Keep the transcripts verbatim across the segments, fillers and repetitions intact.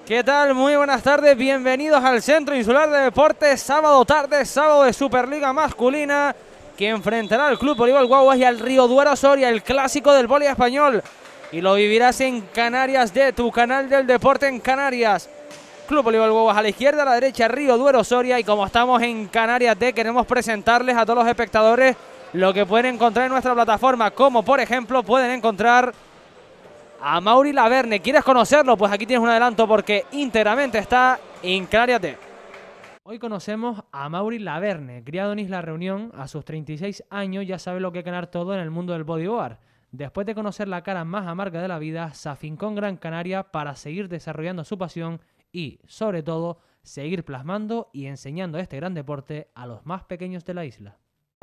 ¿Qué tal? Muy buenas tardes, bienvenidos al Centro Insular de Deportes, sábado tarde, sábado de Superliga Masculina, que enfrentará al Club Voleibol Guaguas y al Río Duero Soria, el clásico del vóley español. Y lo vivirás en Canarias D, tu canal del deporte en Canarias. Club Voleibol Guaguas a la izquierda, a la derecha Río Duero Soria, y como estamos en Canarias D, queremos presentarles a todos los espectadores lo que pueden encontrar en nuestra plataforma, como por ejemplo pueden encontrar a Mauri Laverne. ¿Quieres conocerlo? Pues aquí tienes un adelanto porque íntegramente está en Canarias D. Hoy conocemos a Mauri Laverne, criado en Isla Reunión. A sus treinta y seis años ya sabe lo que es ganar todo en el mundo del bodyboard. Después de conocer la cara más amarga de la vida, se afincó en Gran Canaria para seguir desarrollando su pasión y, sobre todo, seguir plasmando y enseñando este gran deporte a los más pequeños de la isla.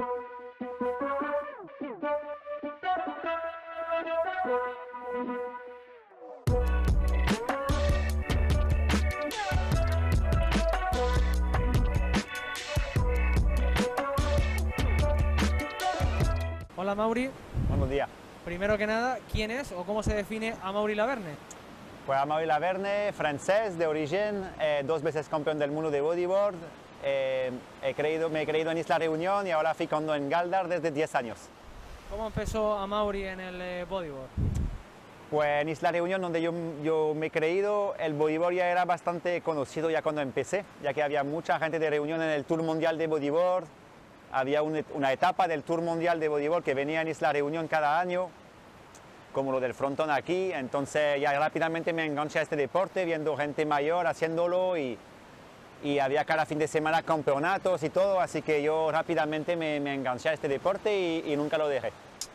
Hola Mauri. Buenos días. Primero que nada, ¿quién es o cómo se define a Mauri Laverne? Pues a Mauri Laverne, francés de origen, eh, dos veces campeón del mundo de bodyboard. Eh, he creído, me he creído en Isla Reunión y ahora ficando en Galdar desde diez años. ¿Cómo empezó a Mauri en el eh, bodyboard? Pues en Isla Reunión, donde yo, yo me he creído, el bodyboard ya era bastante conocido ya cuando empecé, ya que había mucha gente de Reunión en el Tour Mundial de Bodyboard. Había una etapa del Tour Mundial de Bodyboard que venía en Isla Reunión cada año, como lo del frontón aquí. Entonces ya rápidamente me enganché a este deporte, viendo gente mayor haciéndolo y, y había cada fin de semana campeonatos y todo, así que yo rápidamente me, me enganché a este deporte y, y nunca lo dejé.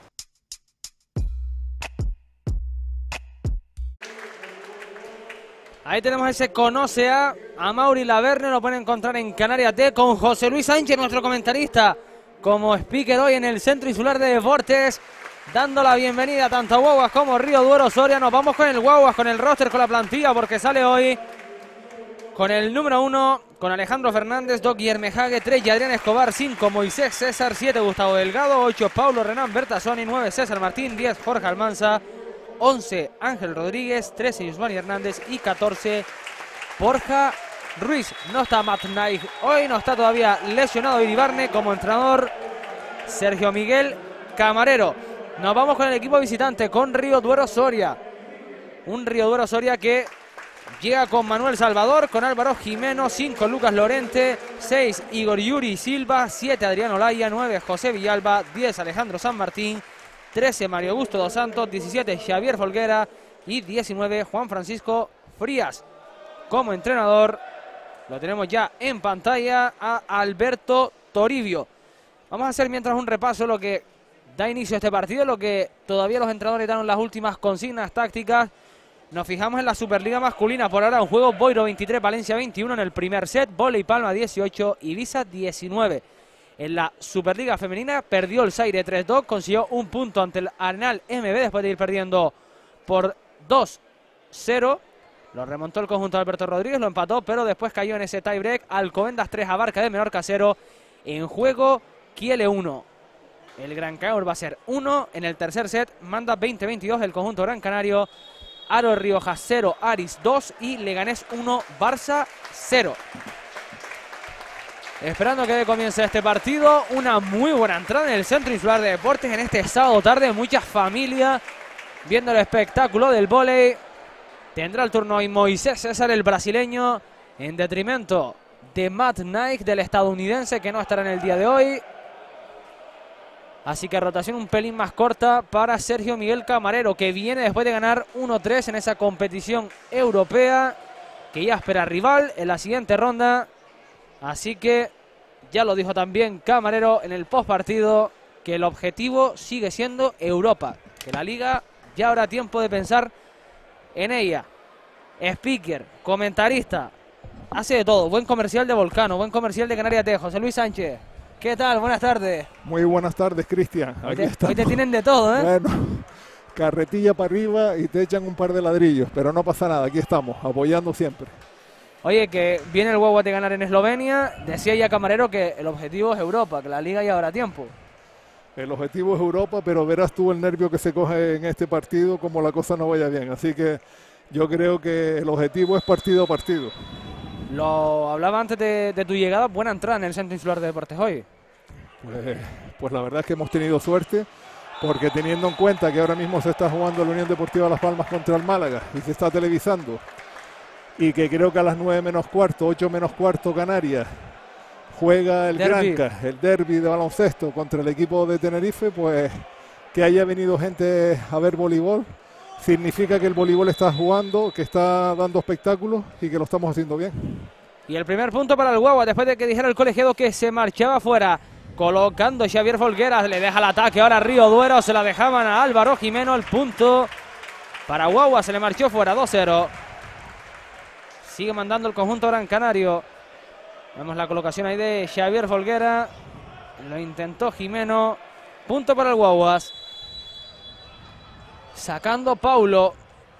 Ahí tenemos ese conoce a, a Mauri Laverne, lo pueden encontrar en Canarias D con José Luis Sánchez, nuestro comentarista, como speaker hoy en el Centro Insular de Deportes, dando la bienvenida tanto a Guaguas como Río Duero Soria. Nos vamos con el Guaguas, con el roster, con la plantilla, porque sale hoy con el número uno, con Alejandro Fernández, dos Guillerme Hague, tres y Adrián Escobar, cinco Moisés César, siete Gustavo Delgado, ocho Paulo Renán Bertasoni, nueve César Martín, diez Jorge Almanza, once Ángel Rodríguez, trece Yusmani Hernández y catorce Borja Ruiz. No está Matt Knight hoy, no está todavía lesionado Iribarne. Como entrenador Sergio Miguel Camarero. Nos vamos con el equipo visitante, con Río Duero Soria. Un Río Duero Soria que llega con Manuel Salvador, con Álvaro Jimeno, cinco Lucas Lorente, seis Igor Yuri Silva, siete Adrián Olaya, nueve José Villalba, diez Alejandro San Martín, trece Mario Augusto dos Santos, diecisiete Xavier Folguera y diecinueve Juan Francisco Frías. Como entrenador lo tenemos ya en pantalla a Alberto Toribio. Vamos a hacer mientras un repaso lo que da inicio a este partido, lo que todavía los entrenadores dan las últimas consignas tácticas. Nos fijamos en la Superliga masculina. Por ahora un juego: Boiro veintitrés, Valencia veintiuno en el primer set, Voley Palma dieciocho, Ibiza diecinueve. En la Superliga femenina perdió el Zaire tres dos, consiguió un punto ante el Arenal M B después de ir perdiendo por dos cero. Lo remontó el conjunto de Alberto Rodríguez, lo empató, pero después cayó en ese tiebreak. Alcobendas tres, Abarca de Menorca cero. En juego Kiele uno. El Gran Canario va a ser uno. En el tercer set manda veinte veintidós el conjunto gran canario. Aro Rioja cero, Aris dos y Leganés uno, Barça cero. Esperando que comience este partido, una muy buena entrada en el Centro Insular de Deportes en este sábado tarde. Muchas familias viendo el espectáculo del vóley. Tendrá el turno hoy Moisés César, el brasileño, en detrimento de Matt Knight, del estadounidense, que no estará en el día de hoy. Así que rotación un pelín más corta para Sergio Miguel Camarero, que viene después de ganar uno tres en esa competición europea, que ya espera rival en la siguiente ronda. Así que ya lo dijo también Camarero en el postpartido, que el objetivo sigue siendo Europa, que la liga ya habrá tiempo de pensar en ella. Speaker, comentarista, hace de todo. Buen comercial de Volcano, buen comercial de Canarias T. José Luis Sánchez, ¿qué tal? Buenas tardes. Muy buenas tardes, Cristian. Hoy, hoy te tienen de todo, ¿eh? Bueno, carretilla para arriba y te echan un par de ladrillos, pero no pasa nada, aquí estamos, apoyando siempre. Oye, que viene el Guaguas de ganar en Eslovenia. Decía ya Camarero que el objetivo es Europa, que la liga ya habrá tiempo. El objetivo es Europa, pero verás tú el nervio que se coge en este partido como la cosa no vaya bien. Así que yo creo que el objetivo es partido a partido. Lo hablaba antes de, de tu llegada, buena entrada en el Centro Insular de Deportes hoy. Pues, pues la verdad es que hemos tenido suerte, porque teniendo en cuenta que ahora mismo se está jugando la Unión Deportiva Las Palmas contra el Málaga y se está televisando, y que creo que a las nueve menos cuarto, ocho menos cuarto Canarias, juega el Derbi. Granca, el derbi de baloncesto contra el equipo de Tenerife, pues que haya venido gente a ver voleibol significa que el voleibol está jugando, que está dando espectáculos y que lo estamos haciendo bien. Y el primer punto para el Guagua, después de que dijera el colegiado que se marchaba fuera, colocando Xavier Folgueras, le deja el ataque ahora a Río Duero, se la dejaban a Álvaro Jimeno, el punto para Guagua, se le marchó fuera, dos cero. Sigue mandando el conjunto Gran Canario. Vemos la colocación ahí de Xavier Folguera, lo intentó Jimeno, punto para el Guaguas. Sacando Paulo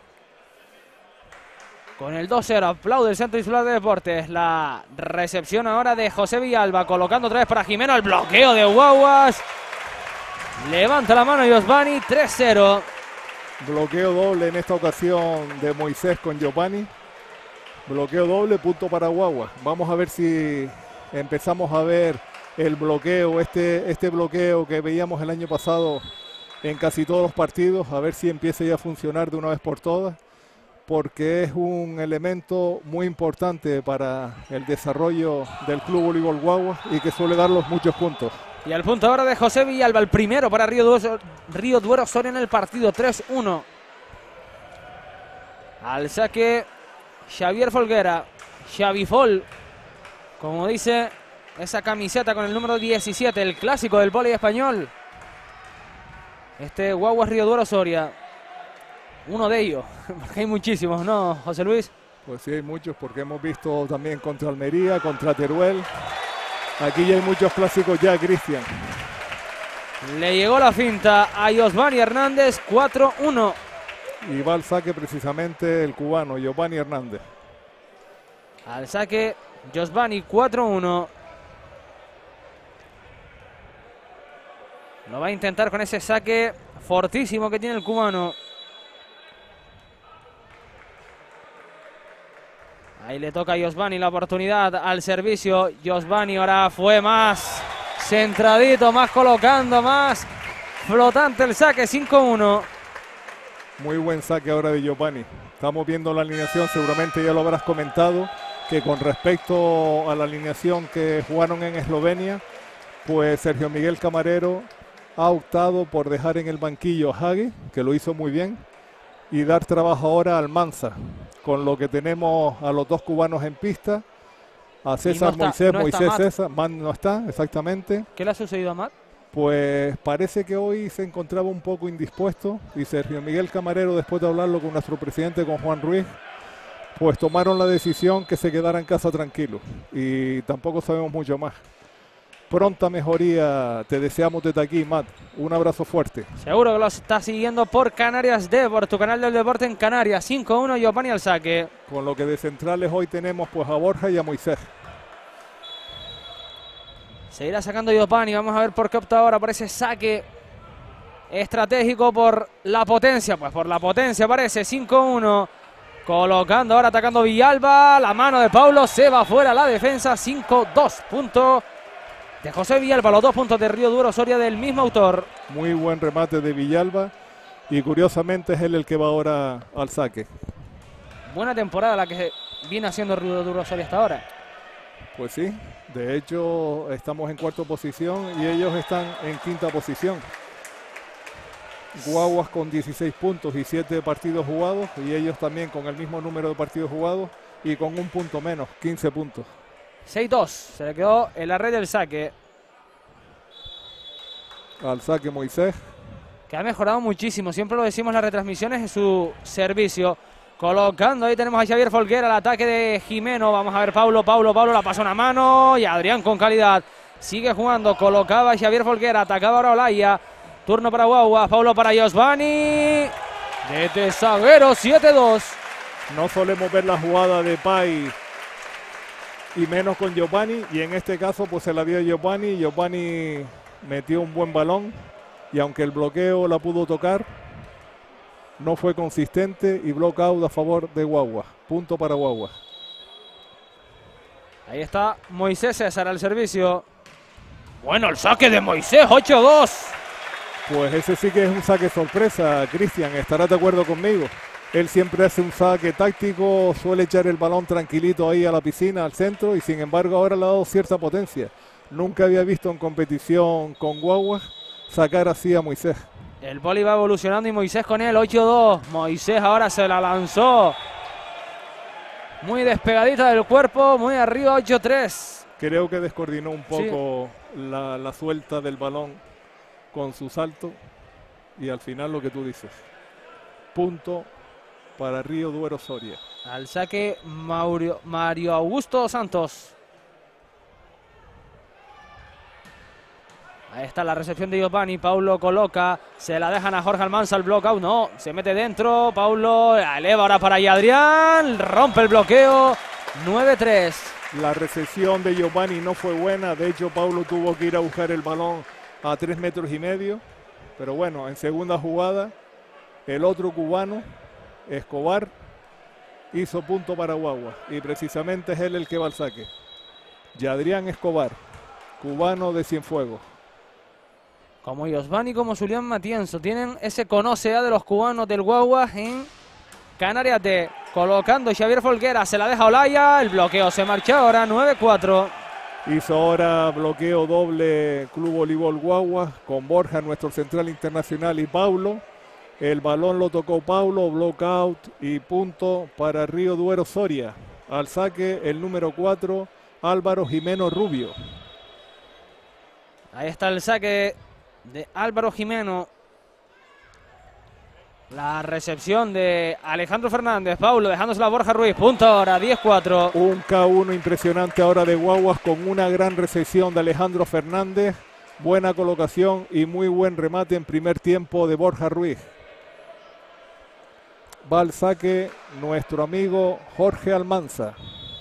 con el dos cero, aplaude el Centro Insular de Deportes. La recepción ahora de José Villalba, colocando otra vez para Jimeno, el bloqueo de Guaguas. Levanta la mano Giovanni, tres cero. Bloqueo doble en esta ocasión de Moisés con Giovanni. Bloqueo doble, punto para Guagua. Vamos a ver si empezamos a ver el bloqueo, este, este bloqueo que veíamos el año pasado en casi todos los partidos, a ver si empieza ya a funcionar de una vez por todas, porque es un elemento muy importante para el desarrollo del Club Voleibol Guagua y que suele darlos muchos puntos. Y el punto ahora de José Villalba, el primero para Río Duero, Río Duero Soria en el partido, tres uno. Al saque Xavier Folguera, Xavi Fol, como dice esa camiseta con el número diecisiete, el clásico del vóley español. Este Guaguas Río Duero Soria, uno de ellos, porque hay muchísimos, ¿no, José Luis? Pues sí, hay muchos, porque hemos visto también contra Almería, contra Teruel. Aquí ya hay muchos clásicos ya, Cristian. Le llegó la finta a Giovanni Hernández, cuatro uno. Y va al saque precisamente el cubano, Giovanni Hernández. Al saque, Giovanni, cuatro uno. Lo va a intentar con ese saque fortísimo que tiene el cubano. Ahí le toca a Giovanni la oportunidad al servicio. Giovanni ahora fue más centradito, más colocando, más flotante el saque, cinco uno. Muy buen saque ahora de Giovanni. Estamos viendo la alineación, seguramente ya lo habrás comentado, que con respecto a la alineación que jugaron en Eslovenia, pues Sergio Miguel Camarero ha optado por dejar en el banquillo a Hagi, que lo hizo muy bien, y dar trabajo ahora al Mansa, con lo que tenemos a los dos cubanos en pista, a César no está, Moisés, no Moisés está César, Man no está, exactamente. ¿Qué le ha sucedido a Matt? Pues parece que hoy se encontraba un poco indispuesto y Sergio Miguel Camarero, después de hablarlo con nuestro presidente, con Juan Ruiz, pues tomaron la decisión que se quedara en casa tranquilo y tampoco sabemos mucho más. Pronta mejoría te deseamos desde aquí, Matt. Un abrazo fuerte. Seguro que lo está siguiendo por Canarias Deport, tu canal del deporte en Canarias. cinco uno, Giovanni al saque. Con lo que de centrales hoy tenemos pues a Borja y a Moisés. Seguirá sacando Giovanni, vamos a ver por qué opta ahora por ese saque estratégico, por la potencia. Pues por la potencia parece, cinco uno. Colocando ahora, atacando Villalba, la mano de Paulo, se va fuera la defensa, cinco dos. Punto de José Villalba, los dos puntos de Río Duero Soria del mismo autor. Muy buen remate de Villalba y curiosamente es él el que va ahora al saque. Buena temporada la que viene haciendo Río Duero Soria hasta ahora. Pues sí, de hecho estamos en cuarta posición y ellos están en quinta posición. Guaguas con dieciséis puntos y siete partidos jugados y ellos también con el mismo número de partidos jugados y con un punto menos, quince puntos. seis dos, se le quedó en la red del saque. Al saque Moisés. Que ha mejorado muchísimo, siempre lo decimos en las retransmisiones, en su servicio. Colocando, ahí tenemos a Xavier Folguera, el ataque de Jimeno. Vamos a ver Paulo, Paulo, Paulo, la pasa una mano y Adrián con calidad. Sigue jugando, colocaba a Xavier Folguera, atacaba ahora Olaya. Turno para Guagua, Paulo para Giovanni. Desde zaguero, siete dos. No solemos ver la jugada de Pai y menos con Giovanni, y en este caso pues se la dio a Giovanni. Giovanni metió un buen balón y aunque el bloqueo la pudo tocar, no fue consistente y block out a favor de Guaguas. Punto para Guaguas. Ahí está Moisés César al servicio. Bueno, el saque de Moisés, ocho dos. Pues ese sí que es un saque sorpresa, Cristian, estarás de acuerdo conmigo. Él siempre hace un saque táctico, suele echar el balón tranquilito ahí a la piscina, al centro, y sin embargo ahora le ha dado cierta potencia. Nunca había visto en competición con Guaguas sacar así a Moisés. El boli va evolucionando y Moisés con él, ocho dos. Moisés ahora se la lanzó. Muy despegadita del cuerpo, muy arriba, ocho tres. Creo que descoordinó un poco sí. la, la suelta del balón con su salto. Y al final lo que tú dices. Punto para Río Duero Soria. Al saque Mario, Mario Augusto Santos. Ahí está la recepción de Giovanni. Paulo coloca, se la dejan a Jorge Almanza, el block out, no, se mete dentro. Paulo eleva ahora para Adrián, rompe el bloqueo, nueve tres. La recepción de Giovanni no fue buena, de hecho Paulo tuvo que ir a buscar el balón a tres metros y medio. Pero bueno, en segunda jugada, el otro cubano, Escobar, hizo punto para Guaguas. Y precisamente es él el que va al saque. Adrián Escobar, cubano de Cienfuegos. Como Giovanni, como Julián Matienzo, tienen ese conoce A de los cubanos del Guaguas en Canarias T. Colocando Xavier Folguera, se la deja Olaya, el bloqueo se marchó ahora, nueve cuatro. Hizo ahora bloqueo doble Club Voleibol Guaguas con Borja, nuestro central internacional, y Paulo. El balón lo tocó Paulo, block out y punto para Río Duero Soria. Al saque el número cuatro, Álvaro Jimeno Rubio. Ahí está el saque de Álvaro Jimeno. La recepción de Alejandro Fernández. Paulo dejándosela a Borja Ruiz. Punto ahora, diez cuatro. Un K uno impresionante ahora de Guaguas con una gran recepción de Alejandro Fernández. Buena colocación y muy buen remate en primer tiempo de Borja Ruiz. Va al saque nuestro amigo Jorge Almanza.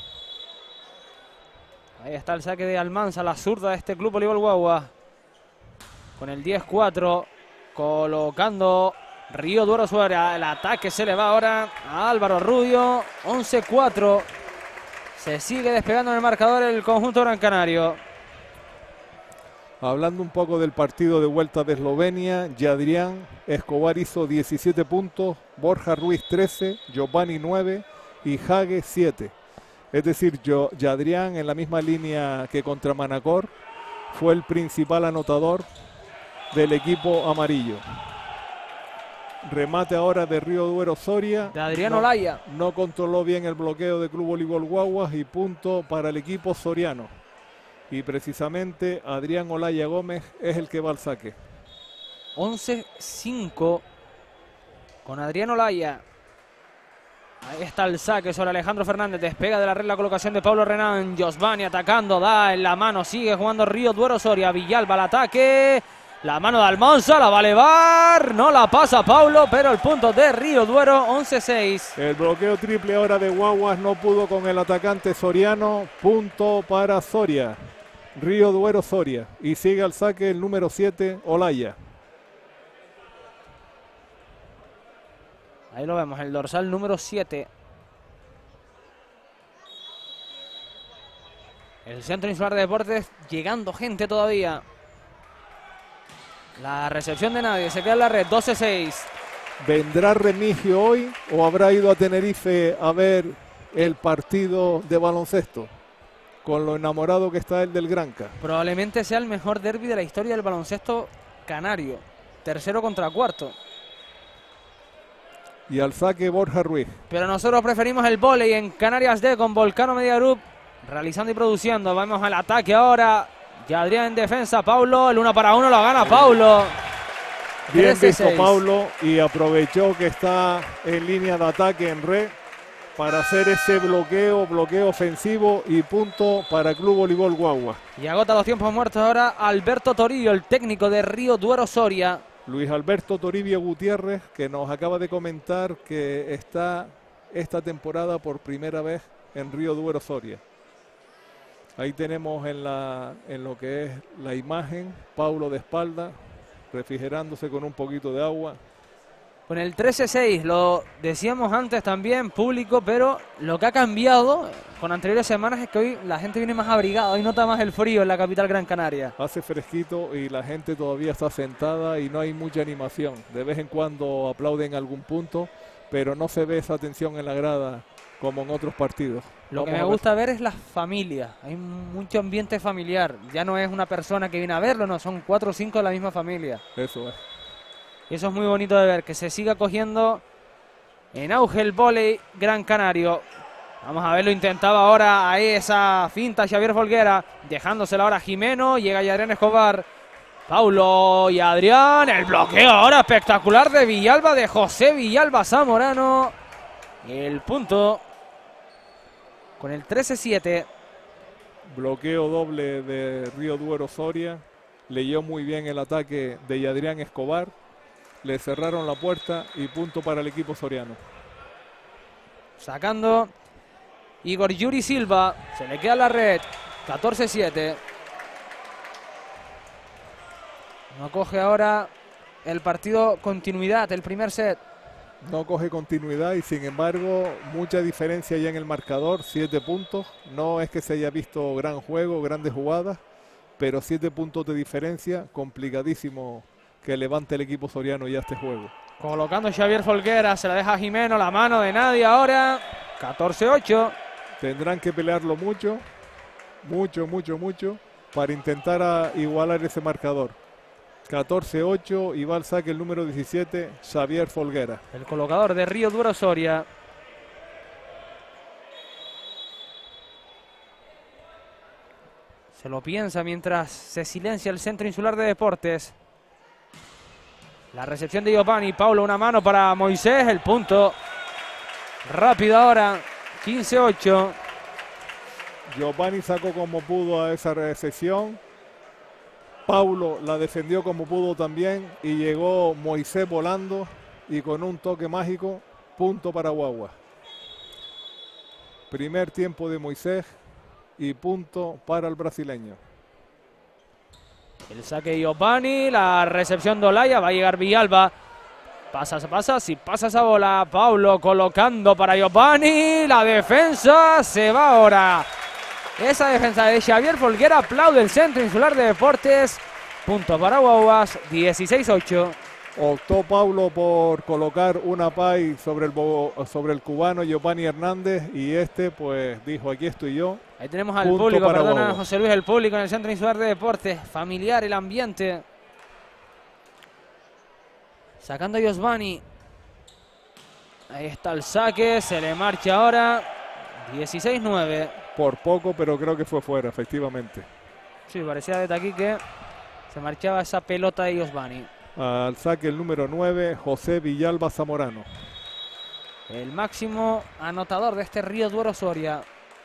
Ahí está el saque de Almanza, la zurda de este Club Voleibol Guaguas. Con el diez cuatro, colocando Río Duero Soria. El ataque se le va ahora a Álvaro Rubio. once cuatro. Se sigue despegando en el marcador el conjunto gran canario. Hablando un poco del partido de vuelta de Eslovenia, Adrián Escobar hizo diecisiete puntos, Borja Ruiz trece, Giovanni nueve y Hague siete. Es decir, yo, Adrián en la misma línea que contra Manacor fue el principal anotador del equipo amarillo. Remate ahora de Río Duero Soria. De Adrián no, Olaya. No controló bien el bloqueo de Club Voleibol Guaguas y punto para el equipo soriano. Y precisamente Adrián Olaya Gómez es el que va al saque. once cinco con Adrián Olaya. Ahí está el saque sobre Alejandro Fernández. Despega de la red la colocación de Pablo Renán. Giovanni atacando, da en la mano. Sigue jugando Río Duero Soria. Villalba al ataque. La mano de Almanza, la va a elevar. No la pasa Paulo, pero el punto de Río Duero, once seis. El bloqueo triple ahora de Guaguas no pudo con el atacante soriano. Punto para Soria. Río Duero Soria. Y sigue al saque el número siete, Olaya. Ahí lo vemos, el dorsal número siete. El Centro Insular de Deportes llegando gente todavía. La recepción de nadie, se queda en la red, doce seis. ¿Vendrá Remigio hoy o habrá ido a Tenerife a ver el partido de baloncesto? Con lo enamorado que está él del Granca. Probablemente sea el mejor derbi de la historia del baloncesto canario. Tercero contra cuarto. Y al saque Borja Ruiz. Pero nosotros preferimos el vóley en Canarias D con Volcano Media Group realizando y produciendo. Vamos al ataque ahora. Ya Adrián en defensa. Paulo, el uno para uno lo gana Paulo. Bien visto Paulo y aprovechó que está en línea de ataque en red para hacer ese bloqueo, bloqueo ofensivo y punto para Club Voleibol Guaguas. Y agota los tiempos muertos ahora Alberto Toribio, el técnico de Río Duero Soria. Luis Alberto Toribio Gutiérrez, que nos acaba de comentar que está esta temporada por primera vez en Río Duero Soria. Ahí tenemos en, la, en lo que es la imagen, Paulo de espalda, refrigerándose con un poquito de agua. Con el trece seis, lo decíamos antes también, público, pero lo que ha cambiado con anteriores semanas es que hoy la gente viene más abrigada, hoy nota más el frío en la capital Gran Canaria. Hace fresquito y la gente todavía está sentada y no hay mucha animación. De vez en cuando aplauden algún punto, pero no se ve esa tensión en la grada como en otros partidos. Lo Vamos que me a ver. gusta ver es la familia, hay mucho ambiente familiar, ya no es una persona que viene a verlo, no, son cuatro o cinco de la misma familia. Eso es. Y eso es muy bonito de ver, que se siga cogiendo en auge el vóley gran canario. Vamos a verlo, intentaba ahora ahí esa finta Xavier Folguera, dejándosela ahora a Jimeno, llega ya Adrián Escobar. Paulo y Adrián, el bloqueo ahora espectacular de Villalba, de José Villalba Zamorano. El punto con el trece siete. Bloqueo doble de Río Duero Soria. Leyó muy bien el ataque de Adrián Escobar. Le cerraron la puerta y punto para el equipo soriano. Sacando Igor Yuri Silva, se le queda la red, catorce siete. No coge ahora el partido continuidad, el primer set. No coge continuidad y sin embargo mucha diferencia ya en el marcador, siete puntos. No es que se haya visto gran juego, grandes jugadas, pero siete puntos de diferencia, complicadísimo que levante el equipo soriano ya este juego. Colocando Xavier Folguera, se la deja a Jimeno, la mano de nadie ahora, catorce ocho. Tendrán que pelearlo mucho, mucho, mucho, mucho, para intentar a igualar ese marcador. catorce ocho y va al saque el número diecisiete, Xavier Folguera. El colocador de Río Duero Soria. Se lo piensa mientras se silencia el Centro Insular de Deportes. La recepción de Giovanni, Paulo, una mano para Moisés, el punto. Rápido ahora, quince ocho. Giovanni sacó como pudo a esa recepción. Paulo la defendió como pudo también y llegó Moisés volando y con un toque mágico, punto para Guagua. Primer tiempo de Moisés y punto para el brasileño. El saque de Giovanni, la recepción de Olaya, va a llegar Villalba. Pasa, pasa, si pasa esa bola, Paulo colocando para Giovanni, la defensa se va ahora. Esa defensa de Xavier Folguera, aplaude el Centro Insular de Deportes. Punto para Guaguas, dieciséis ocho. Optó Paulo por colocar una pay sobre el, sobre el cubano Giovanni Hernández y este pues dijo, aquí estoy yo. Ahí tenemos al Punto público, para perdona Guaguas. José Luis, el público en el Centro Insular de Deportes. Familiar el ambiente. Sacando a Giovanni. Ahí está el saque, se le marcha ahora. dieciséis nueve. Por poco, pero creo que fue fuera, efectivamente. Sí, parecía de aquí que se marchaba esa pelota de Giovanni. Al saque el número nueve, José Villalba Zamorano. El máximo anotador de este Río Duero Soria.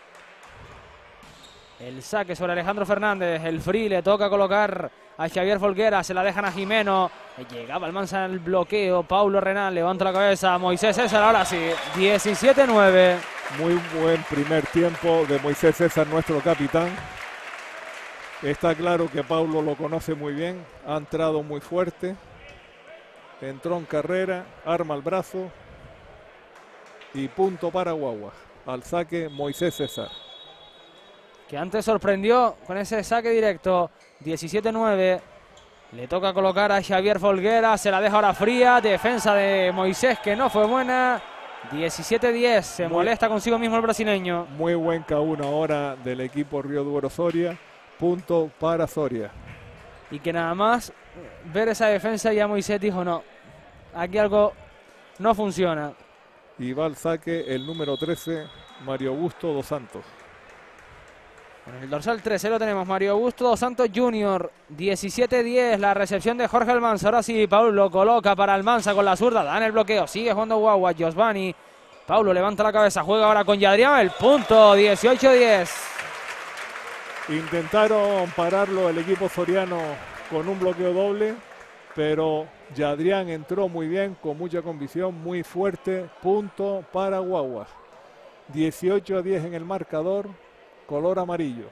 El saque sobre Alejandro Fernández. El free le toca colocar a Xavier Folguera. Se la dejan a Jimeno. Llegaba Almanza al bloqueo. Paulo Renal levanta la cabeza. Moisés César ahora sí. diecisiete nueve. Muy buen primer tiempo de Moisés César, nuestro capitán. Está claro que Paulo lo conoce muy bien. Ha entrado muy fuerte. Entró en carrera. Arma el brazo. Y punto para Guaguas. Al saque Moisés César. Que antes sorprendió con ese saque directo. diecisiete nueve. Le toca colocar a Xavier Folguera. Se la deja ahora fría. Defensa de Moisés que no fue buena. diecisiete diez. Se Muy, molesta consigo mismo el brasileño. Muy buen K uno ahora del equipo Río Duero Soria. Punto para Soria. Y que nada más ver esa defensa ya Moisés dijo no. Aquí algo no funciona. Y va al saque el número trece, Mario Augusto dos Santos. En el dorsal trece lo tenemos, Mario Augusto dos Santos junior, diecisiete diez, la recepción de Jorge Almanza. Ahora sí, Paulo coloca para Almanza con la zurda, da en el bloqueo, sigue jugando Guagua, Giovanni. Paulo levanta la cabeza, juega ahora con Yadrián, el punto, dieciocho diez. Intentaron pararlo el equipo soriano con un bloqueo doble, pero Yadrián entró muy bien, con mucha convicción, muy fuerte, punto para Guaguas. dieciocho a diez en el marcador. Color amarillo.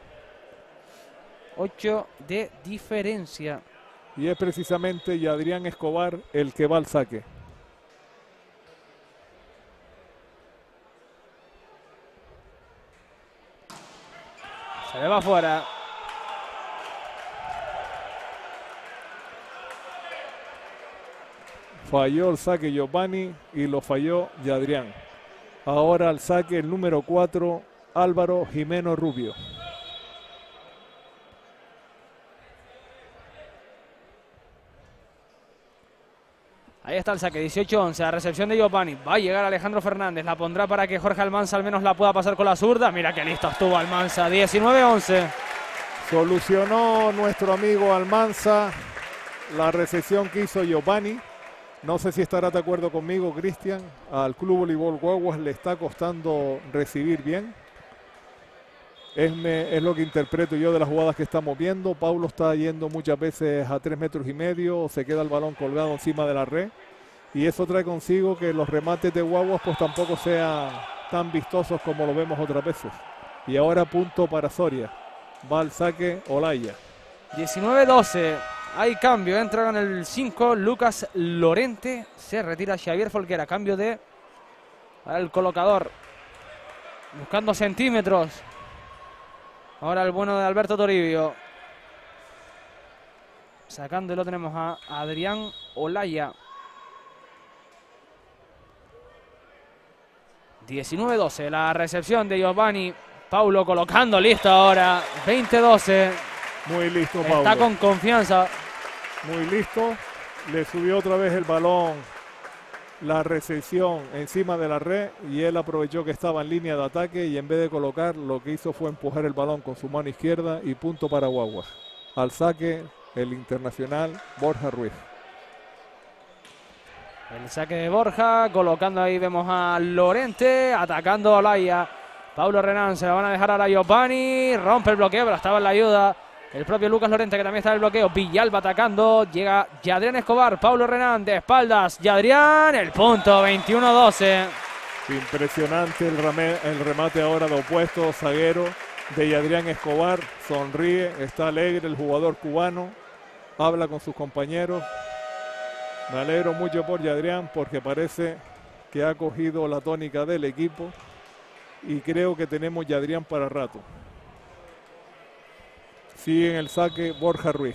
ocho de diferencia. Y es precisamente Yadrián Escobar el que va al saque. Se le va fuera. Falló el saque Giovanni y lo falló Yadrián. Ahora al saque el número cuatro, Álvaro Jimeno Rubio. Ahí está el saque, dieciocho once, a recepción de Giovanni. Va a llegar Alejandro Fernández, la pondrá para que Jorge Almanza al menos la pueda pasar con la zurda. Mira qué listo estuvo Almanza, diecinueve once. Solucionó nuestro amigo Almanza la recepción que hizo Giovanni. No sé si estará de acuerdo conmigo, Cristian. Al Club Voleibol Guaguas le está costando recibir bien. Es, me, es lo que interpreto yo de las jugadas que estamos viendo. Paulo está yendo muchas veces a tres metros y medio, se queda el balón colgado encima de la red. Y eso trae consigo que los remates de Guaguas pues tampoco sean tan vistosos como lo vemos otras veces. Y ahora punto para Soria. Va al saque Olaya. diecinueve doce. Hay cambio, entra con el cinco Lucas Lorente, se retira Xavier Folquera, cambio de al colocador, buscando centímetros. Ahora el bueno de Alberto Toribio. Sacándolo tenemos a Adrián Olaya. diecinueve doce, la recepción de Giovanni. Paulo colocando, listo ahora, veinte doce. Muy listo Paulo. Está con confianza. Muy listo. Le subió otra vez el balón, la recepción encima de la red y él aprovechó que estaba en línea de ataque y en vez de colocar lo que hizo fue empujar el balón con su mano izquierda y punto para Guaguas. Al saque el internacional Borja Ruiz. El saque de Borja, colocando ahí vemos a Lorente, atacando a Olaya. Paulo Renán se la van a dejar a la Giovanni, rompe el bloqueo, pero estaba en la ayuda el propio Lucas Lorente, que también está en el bloqueo. Villalba atacando, llega Yadrián Escobar, Paulo Renán de espaldas, Yadrián, el punto, veintiuno doce. Impresionante el, rame, el remate ahora de opuesto, zaguero de Yadrián Escobar, sonríe, está alegre el jugador cubano, habla con sus compañeros. Me alegro mucho por Yadrián porque parece que ha cogido la tónica del equipo y creo que tenemos Yadrián para rato. Sigue en el saque Borja Ruiz.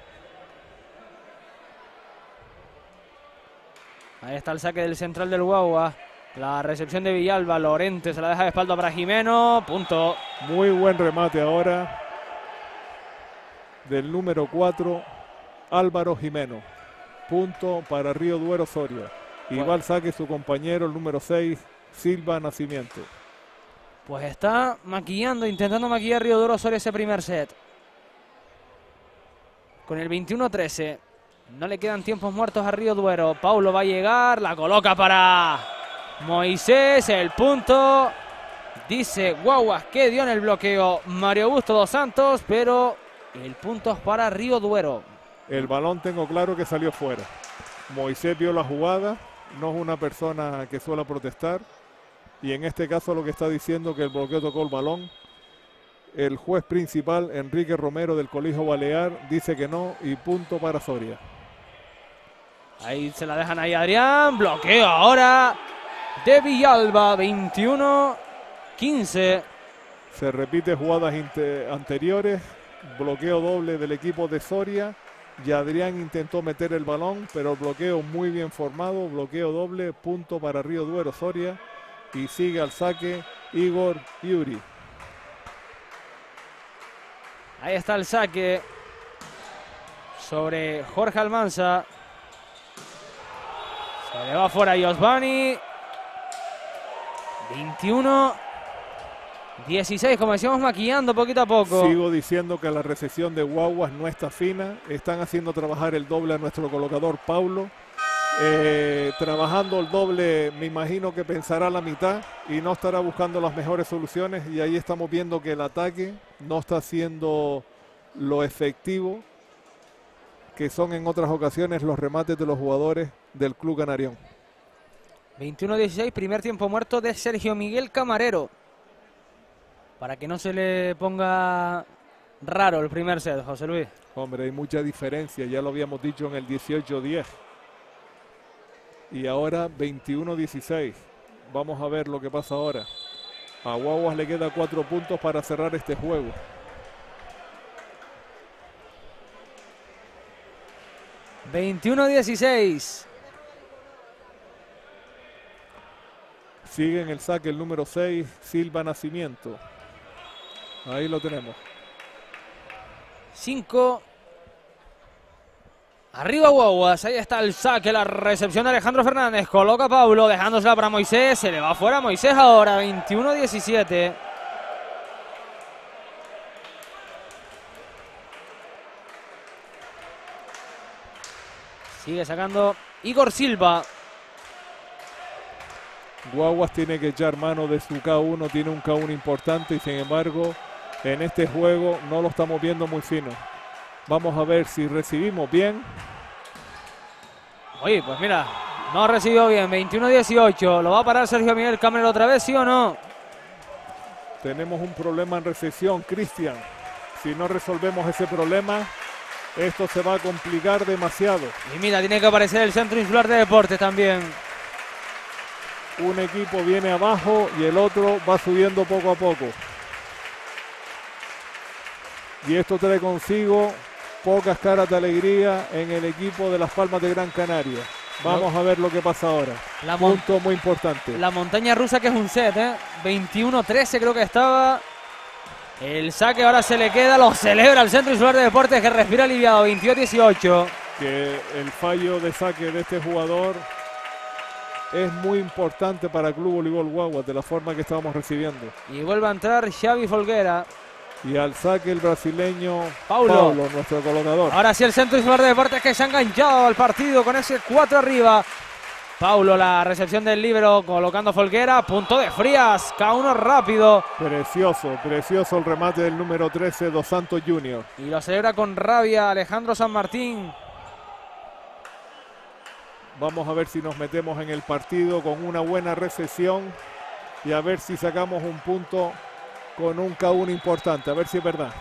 Ahí está el saque del central del Guagua. La recepción de Villalba, Lorente se la deja de espalda para Jimeno, punto. Muy buen remate ahora del número cuatro, Álvaro Jimeno. Punto para Río Duero Soria. Y va al saque su compañero, el número seis, Silva Nacimiento. Pues está maquillando, intentando maquillar Río Duero Soria ese primer set. Con el veintiuno trece. No le quedan tiempos muertos a Río Duero. Paulo va a llegar, la coloca para Moisés, el punto. Dice Guaguas que dio en el bloqueo Mario Augusto dos Santos, pero el punto es para Río Duero. El balón tengo claro que salió fuera. Moisés vio la jugada, no es una persona que suele protestar. Y en este caso lo que está diciendo que el bloqueo tocó el balón. El juez principal, Enrique Romero del Colegio Balear, dice que no y punto para Soria. Ahí se la dejan ahí Adrián, bloqueo ahora de Villalba, veintiuno quince. Se repite jugadas anteriores, bloqueo doble del equipo de Soria. Y Adrián intentó meter el balón, pero el bloqueo muy bien formado, bloqueo doble, punto para Río Duero Soria. Y sigue al saque Igor Yuri. Ahí está el saque sobre Jorge Almanza. Se le va fuera a Giovanni. veintiuno dieciséis, como decíamos, maquillando poquito a poco. Sigo diciendo que la recepción de Guaguas no está fina. Están haciendo trabajar el doble a nuestro colocador Paulo. Eh, trabajando el doble, me imagino que pensará la mitad y no estará buscando las mejores soluciones. Y ahí estamos viendo que el ataque no está siendo lo efectivo que son en otras ocasiones los remates de los jugadores del Club Canarión. veintiuno dieciséis, primer tiempo muerto de Sergio Miguel Camarero. Para que no se le ponga raro el primer set, José Luis. Hombre, hay mucha diferencia, ya lo habíamos dicho en el dieciocho diez. Y ahora veintiuno dieciséis. Vamos a ver lo que pasa ahora. A Guaguas le queda cuatro puntos para cerrar este juego. veintiuno dieciséis. Sigue en el saque el número seis, Silva Nacimiento. Ahí lo tenemos. cinco. Arriba Guaguas, ahí está el saque, la recepción de Alejandro Fernández. Coloca a Paulo, dejándosela para Moisés. Se le va fuera a Moisés ahora, veintiuno diecisiete. Sigue sacando Igor Silva. Guaguas tiene que echar mano de su K uno, tiene un K uno importante y sin embargo en este juego no lo estamos viendo muy fino. Vamos a ver si recibimos bien. Oye, pues mira, no recibió bien, veintiuno dieciocho. ¿Lo va a parar Sergio Miguel Cameron otra vez, sí o no? Tenemos un problema en recepción, Cristian. Si no resolvemos ese problema, esto se va a complicar demasiado. Y mira, tiene que aparecer el Centro Insular de Deportes también. Un equipo viene abajo y el otro va subiendo poco a poco. Y esto trae consigo pocas caras de alegría en el equipo de Las Palmas de Gran Canaria. Vamos a ver lo que pasa ahora. La Punto muy importante. La montaña rusa, que es un set, ¿eh? veintiuno trece creo que estaba. El saque ahora se le queda, lo celebra el Centro Insular de Deportes, que respira aliviado, veintidós dieciocho. Que el fallo de saque de este jugador es muy importante para el Club Voleibol Guaguas, de la forma que estábamos recibiendo. Y vuelve a entrar Xavi Folguera. Y al saque el brasileño Paulo. Paulo, nuestro colocador. Ahora sí el Centro Insular de Deportes, que se ha enganchado al partido con ese cuatro arriba. Paulo, la recepción del líbero, colocando Folguera. Punto de Frías, K uno rápido. Precioso, precioso el remate del número trece, Dos Santos Junior. Y lo celebra con rabia Alejandro San Martín. Vamos a ver si nos metemos en el partido con una buena recepción y a ver si sacamos un punto con un K uno importante, a ver si es verdad.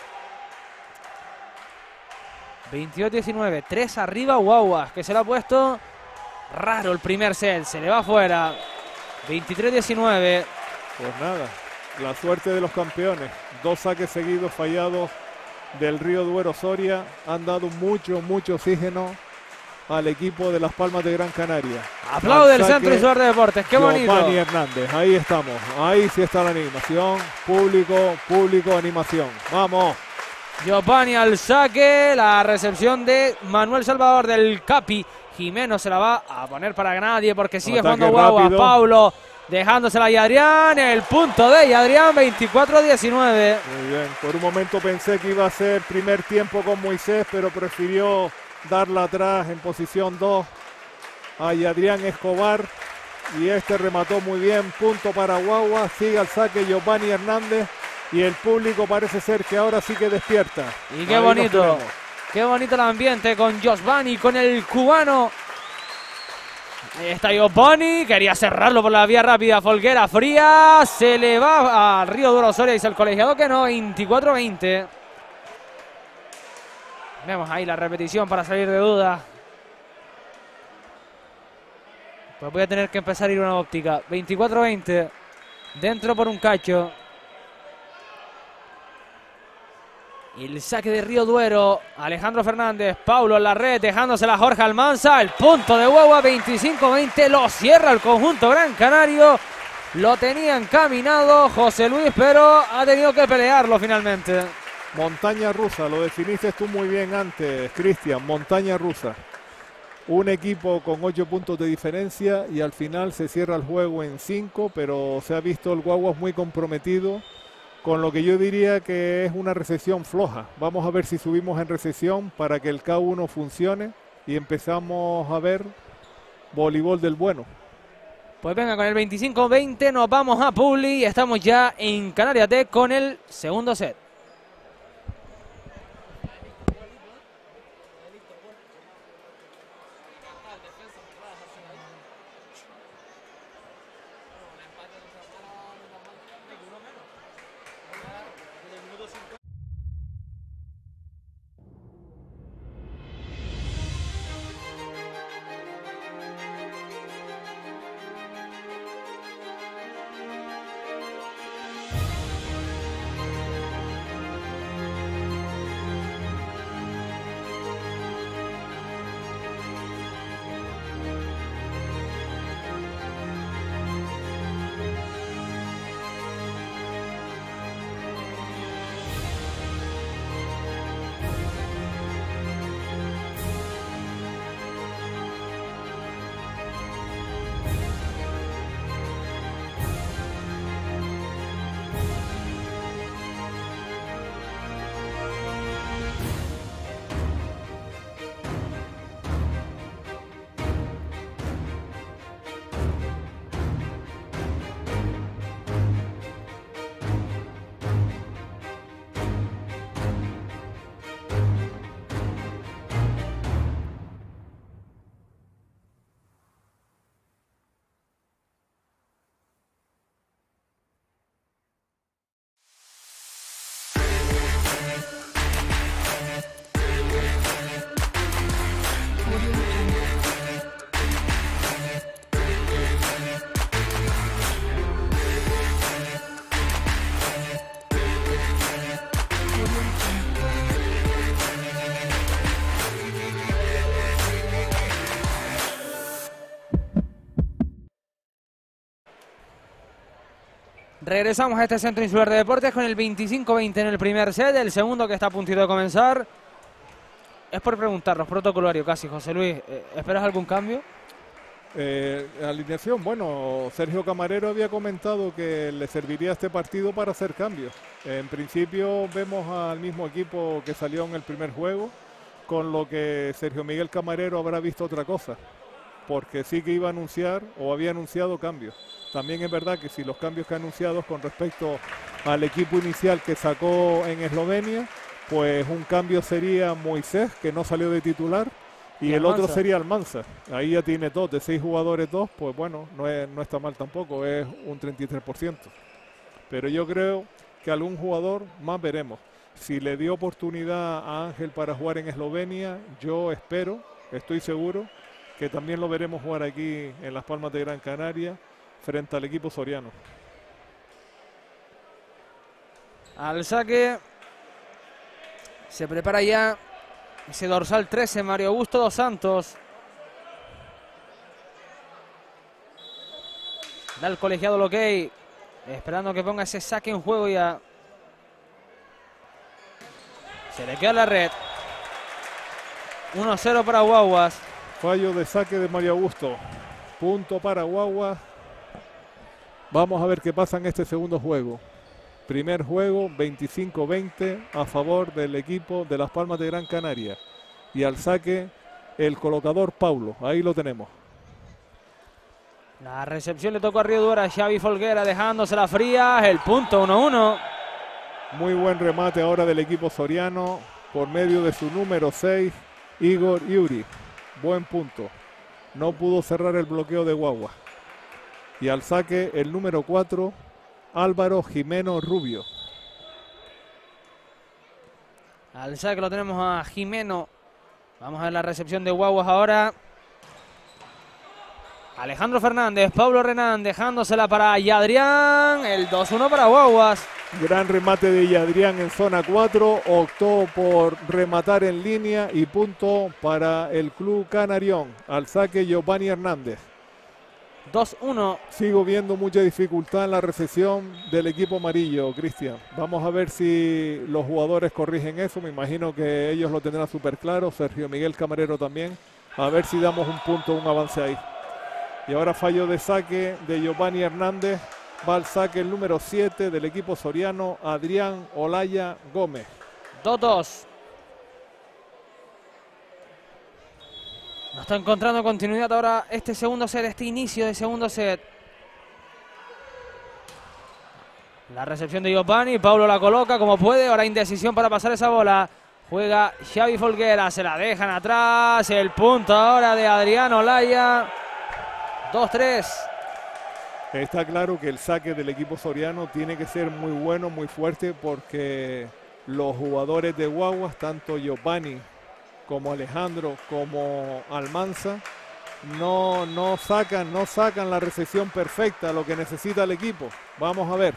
veintidós diecinueve, tres arriba Guaguas, que se lo ha puesto raro el primer set, se le va afuera. veintitrés diecinueve. Pues nada, la suerte de los campeones. Dos saques seguidos fallados del Río Duero Soria han dado mucho, mucho oxígeno al equipo de Las Palmas de Gran Canaria. Aplaude el Centro Insular de Deportes, qué bonito. Giovanni Hernández, ahí estamos, ahí sí está la animación, público, público, animación, vamos. Giovanni al saque, la recepción de Manuel Salvador del Capi. Jimeno se la va a poner para nadie porque sigue Ataque jugando Guagua. rápido. Paulo dejándosela a Adrián, el punto de Adrián, veinticuatro diecinueve. Muy bien, por un momento pensé que iba a ser primer tiempo con Moisés, pero prefirió darla atrás en posición dos a Adrián Escobar y este remató muy bien, punto para Guagua, sigue al saque Giovanni Hernández y el público parece ser que ahora sí que despierta. Y qué Ahí bonito, nos tenemos. qué bonito el ambiente con Giovanni, con el cubano. Ahí está Giovanni, quería cerrarlo por la vía rápida, Folguera fría, se le va al Río Duro Soria, dice el colegiado que no, veinticuatro veinte. Vemos ahí la repetición para salir de duda. Pues voy a tener que empezar a ir a una óptica. veinticuatro veinte. Dentro por un cacho. Y el saque de Río Duero. Alejandro Fernández. Paulo en la red. Dejándosela a Jorge Almanza. El punto de Guagua. veinticinco veinte. Lo cierra el conjunto Gran Canario. Lo tenía encaminado José Luis, pero ha tenido que pelearlo finalmente. Montaña rusa, lo definiste tú muy bien antes, Cristian, montaña rusa. Un equipo con ocho puntos de diferencia y al final se cierra el juego en cinco, pero se ha visto el Guaguas muy comprometido con lo que yo diría que es una recepción floja. Vamos a ver si subimos en recepción para que el K uno funcione y empezamos a ver voleibol del bueno. Pues venga, con el veinticinco veinte nos vamos a Publi y estamos ya en Canarias T con el segundo set. Regresamos a este Centro Insular de Deportes con el veinticinco veinte en el primer set, el segundo que está a puntito de comenzar. Es por preguntarnos, protocolario casi, José Luis, ¿esperas algún cambio? Eh, alineación, bueno, Sergio Camarero había comentado que le serviría este partido para hacer cambios. En principio vemos al mismo equipo que salió en el primer juego, con lo que Sergio Miguel Camarero habrá visto otra cosa, porque sí que iba a anunciar o había anunciado cambios. También es verdad que si los cambios que ha anunciado con respecto al equipo inicial que sacó en Eslovenia, pues un cambio sería Moisés, que no salió de titular, y, y el otro sería Almanza. Ahí ya tiene dos, de seis jugadores dos, pues bueno, no, es, no está mal tampoco, es un treinta y tres por ciento. Pero yo creo que algún jugador más veremos. Si le dio oportunidad a Ángel para jugar en Eslovenia, yo espero, estoy seguro, que también lo veremos jugar aquí en Las Palmas de Gran Canaria, frente al equipo soriano. Al saque se prepara ya ese dorsal trece, Mario Augusto dos Santos. Da el colegiado el ok, esperando que ponga ese saque en juego ya. Se le queda la red. uno cero para Guaguas. Fallo de saque de Mario Augusto. Punto para Guaguas. Vamos a ver qué pasa en este segundo juego. Primer juego, veinticinco veinte a favor del equipo de Las Palmas de Gran Canaria. Y al saque, el colocador Paulo. Ahí lo tenemos. La recepción le tocó a Río Duera, Xavi Folguera dejándose la fría. El punto uno uno. Muy buen remate ahora del equipo soriano por medio de su número seis, Igor Yuri. Buen punto. No pudo cerrar el bloqueo de Guaguas. Y al saque el número cuatro, Álvaro Jimeno Rubio. Al saque lo tenemos a Jimeno. Vamos a ver la recepción de Guaguas ahora. Alejandro Fernández, Pablo Renán dejándosela para Yadrián. El dos uno para Guaguas. Gran remate de Yadrián en zona cuatro. Optó por rematar en línea y punto para el club canarión. Al saque Giovanni Hernández. dos uno. Sigo viendo mucha dificultad en la recepción del equipo amarillo, Cristian. Vamos a ver si los jugadores corrigen eso. Me imagino que ellos lo tendrán súper claro. Sergio Miguel Camarero también. A ver si damos un punto, un avance ahí. Y ahora fallo de saque de Giovanni Hernández. Va al saque el número siete del equipo soriano, Adrián Olaya Gómez. dos dos. No está encontrando continuidad ahora este segundo set, este inicio de segundo set. La recepción de Giovanni, Paulo la coloca como puede, ahora indecisión para pasar esa bola. Juega Xavi Folguera, se la dejan atrás, el punto ahora de Adrián Olaya. dos tres. Está claro que el saque del equipo soriano tiene que ser muy bueno, muy fuerte, porque los jugadores de Guaguas, tanto Giovanni como Alejandro, como Almanza, no, no sacan, no sacan la recepción perfecta, lo que necesita el equipo. Vamos a ver.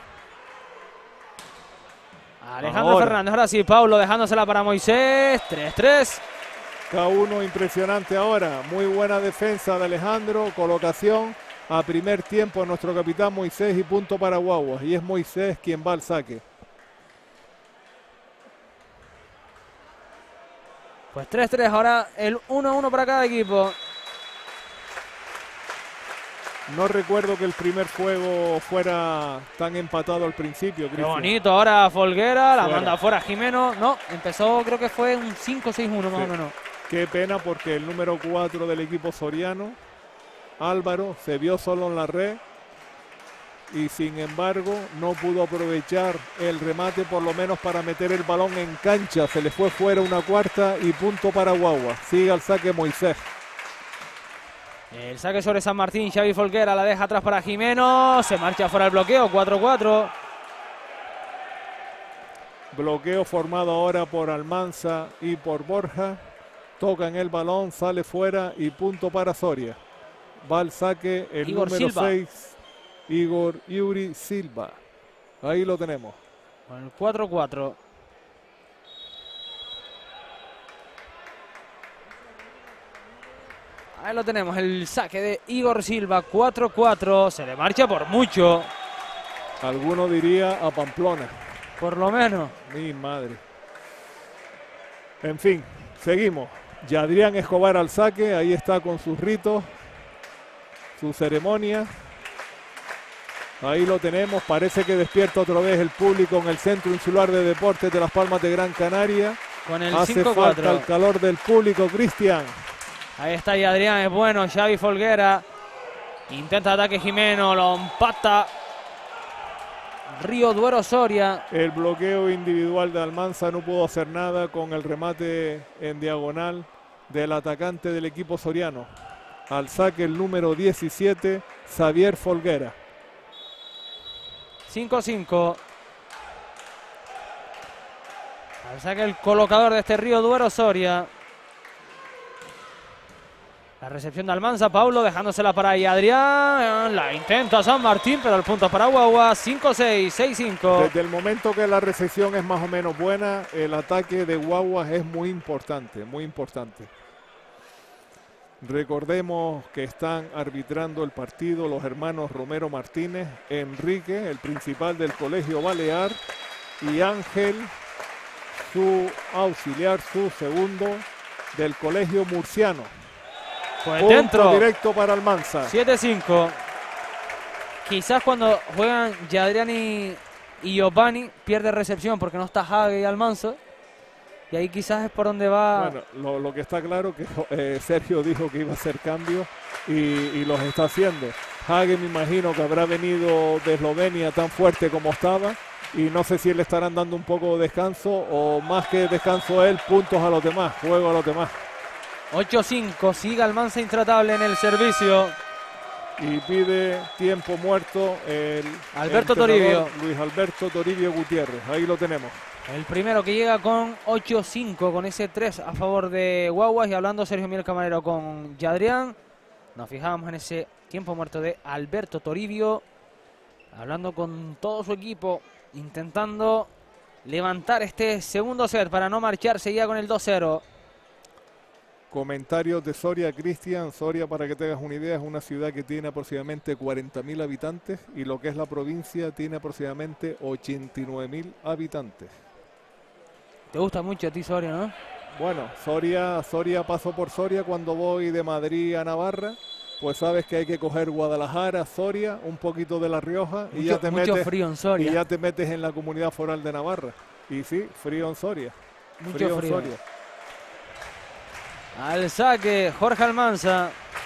Alejandro ahora. Fernández, ahora sí, Paulo dejándosela para Moisés, tres tres. K uno impresionante ahora, muy buena defensa de Alejandro, colocación a primer tiempo nuestro capitán Moisés y punto para Guaguas. Y es Moisés quien va al saque. Pues tres tres, ahora el uno uno para cada equipo. No recuerdo que el primer juego fuera tan empatado al principio. Qué bonito, ahora Folguera, la manda fuera Jimeno. No, empezó, creo que fue un cinco seis uno más sí. o menos. Qué pena, porque el número cuatro del equipo soriano, Álvaro, se vio solo en la red y sin embargo no pudo aprovechar el remate, por lo menos para meter el balón en cancha. Se le fue fuera una cuarta y punto para Guagua. Sigue al saque Moisés. El saque sobre San Martín, Xavi Folguera la deja atrás para Jimeno, se marcha fuera el bloqueo, cuatro cuatro. Bloqueo formado ahora por Almanza y por Borja. Tocan el balón, sale fuera y punto para Soria. Va al saque el Igor número Silva. seis, Igor Yuri Silva. Ahí lo tenemos. Con el cuatro cuatro. Ahí lo tenemos, el saque de Igor Silva, cuatro cuatro. Se le marcha por mucho. Alguno diría a Pamplona. Por lo menos. Mi madre. En fin, seguimos. Yadrián Escobar al saque. Ahí está con sus ritos, su ceremonia. Ahí lo tenemos. Parece que despierta otra vez el público en el Centro Insular de Deportes de Las Palmas de Gran Canaria. Con el Hace cinco falta cuatro. el calor del público, Cristian. Ahí está y Adrián, es bueno. Xavi Folguera. Intenta ataque Jimeno, lo empata Río Duero Soria. El bloqueo individual de Almanza no pudo hacer nada con el remate en diagonal del atacante del equipo soriano. Al saque el número diecisiete, Xavier Folguera. cinco cinco. Al saque el colocador de este Río Duero Soria. La recepción de Almanza, Paulo dejándosela para ahí Adrián. La intenta San Martín, pero el punto para Guagua. cinco seis, seis cinco. Desde el momento que la recepción es más o menos buena, el ataque de Guaguas es muy importante, muy importante. Recordemos que están arbitrando el partido los hermanos Romero Martínez, Enrique, el principal del Colegio Balear, y Ángel, su auxiliar, su segundo, del Colegio Murciano. Pues Punto dentro. directo para Almanza. siete cinco. Quizás cuando juegan Yadrián y, y Giovanni pierde recepción porque no está Hague y Almanza. Y ahí quizás es por donde va. Bueno, lo, lo que está claro que eh, Sergio dijo que iba a hacer cambios y, y los está haciendo. Hague me imagino que habrá venido de Eslovenia tan fuerte como estaba y no sé si le estarán dando un poco de descanso o más que descanso a él, puntos a los demás, juego a los demás. ocho cinco, sigue Almanza intratable en el servicio. Y pide tiempo muerto el Alberto entrenador Toribio. Luis Alberto Toribio Gutiérrez. Ahí lo tenemos. El primero que llega con ocho cinco, con ese tres a favor de Guaguas. Y hablando Sergio Miguel Camarero con Yadrián, nos fijamos en ese tiempo muerto de Alberto Toribio. Hablando con todo su equipo, intentando levantar este segundo set para no marcharse ya con el dos cero. Comentarios de Soria, Cristian. Soria, para que tengas una idea, es una ciudad que tiene aproximadamente cuarenta mil habitantes y lo que es la provincia tiene aproximadamente ochenta y nueve mil habitantes. Te gusta mucho a ti Soria, ¿no? Bueno, Soria, Soria paso por Soria cuando voy de Madrid a Navarra, pues sabes que hay que coger Guadalajara, Soria, un poquito de La Rioja y Mucho, ya te mucho metes frío en Soria. y ya te metes en la comunidad foral de Navarra. Y sí, frío en Soria. Mucho frío en frío. Soria. Al saque, Jorge Almanza.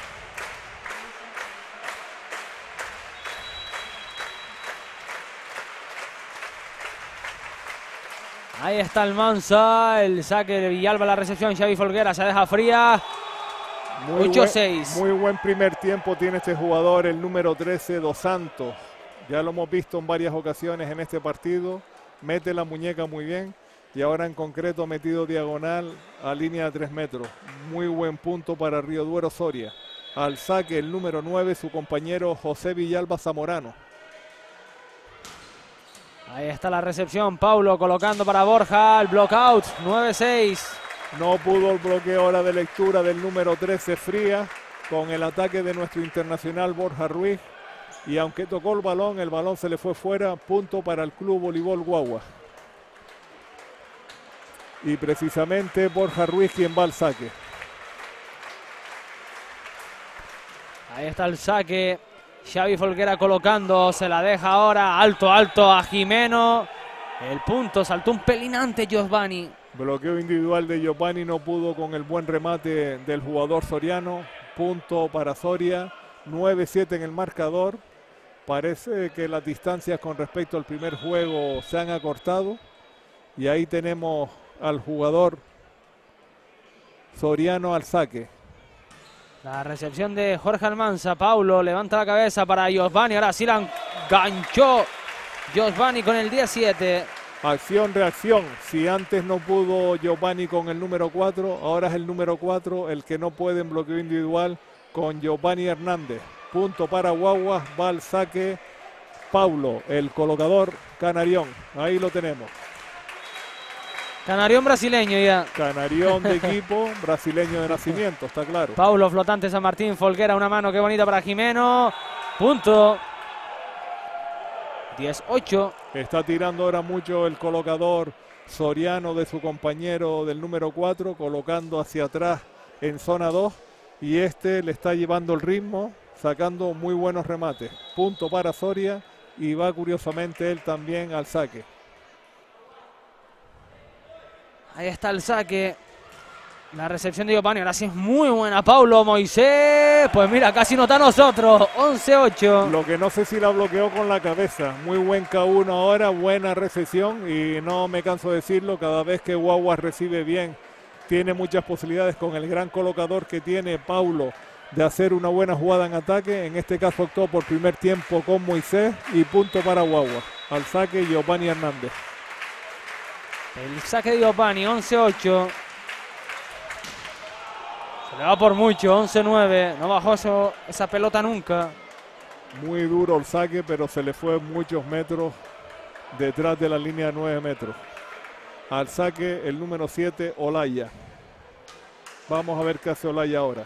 Ahí está Almanza, el saque de Villalba, la recepción, Xavi Folguera se deja fría. Muy ocho buen- seis. Muy buen primer tiempo tiene este jugador, el número trece, Dos Santos. Ya lo hemos visto en varias ocasiones en este partido. Mete la muñeca muy bien y ahora en concreto ha metido diagonal a línea de tres metros. Muy buen punto para Río Duero Soria. Al saque el número nueve, su compañero José Villalba Zamorano. Ahí está la recepción, Paulo colocando para Borja, el blockout, nueve seis. No pudo el bloqueo ahora de lectura del número trece, Fría, con el ataque de nuestro internacional Borja Ruiz. Y aunque tocó el balón, el balón se le fue fuera. Punto para el Club Voleibol Guagua. Y precisamente Borja Ruiz quien va al saque. Ahí está el saque, Xavi Folguera colocando, se la deja ahora, alto, alto a Jimeno. El punto, saltó un pelín antes Giovanni. Bloqueo individual de Giovanni, no pudo con el buen remate del jugador soriano. Punto para Soria, nueve siete en el marcador. Parece que las distancias con respecto al primer juego se han acortado. Y ahí tenemos al jugador soriano al saque. La recepción de Jorge Almanza, Paulo levanta la cabeza para Giovanni, ahora sí la enganchó Giovanni con el diecisiete. Acción, reacción. Si antes no pudo Giovanni con el número cuatro, ahora es el número cuatro el que no puede en bloqueo individual con Giovanni Hernández. Punto para Guaguas, va al saque Paulo, el colocador Canarión. Ahí lo tenemos. Canarión brasileño ya. Canarión de equipo, brasileño de nacimiento, está claro. Paulo flotante San Martín, Folguera, una mano, qué bonita para Jimeno. Punto. diez ocho. Está tirando ahora mucho el colocador Soriano de su compañero del número cuatro, colocando hacia atrás en zona dos. Y este le está llevando el ritmo, sacando muy buenos remates. Punto para Soria y va curiosamente él también al saque. Ahí está el saque. La recepción de Giovanni. Ahora sí es muy buena. Paulo Moisés. Pues mira, casi nota a nosotros. once ocho. Lo que no sé si la bloqueó con la cabeza. Muy buen K uno ahora. Buena recepción. Y no me canso de decirlo. Cada vez que Guaguas recibe bien, tiene muchas posibilidades con el gran colocador que tiene Paulo de hacer una buena jugada en ataque. En este caso optó por primer tiempo con Moisés. Y punto para Guaguas. Al saque Giovanni Hernández. El saque de Giovanni, once ocho. Se le va por mucho, once nueve. No bajó eso, esa pelota nunca. Muy duro el saque, pero se le fue muchos metros detrás de la línea de nueve metros. Al saque el número siete, Olaya. Vamos a ver qué hace Olaya ahora.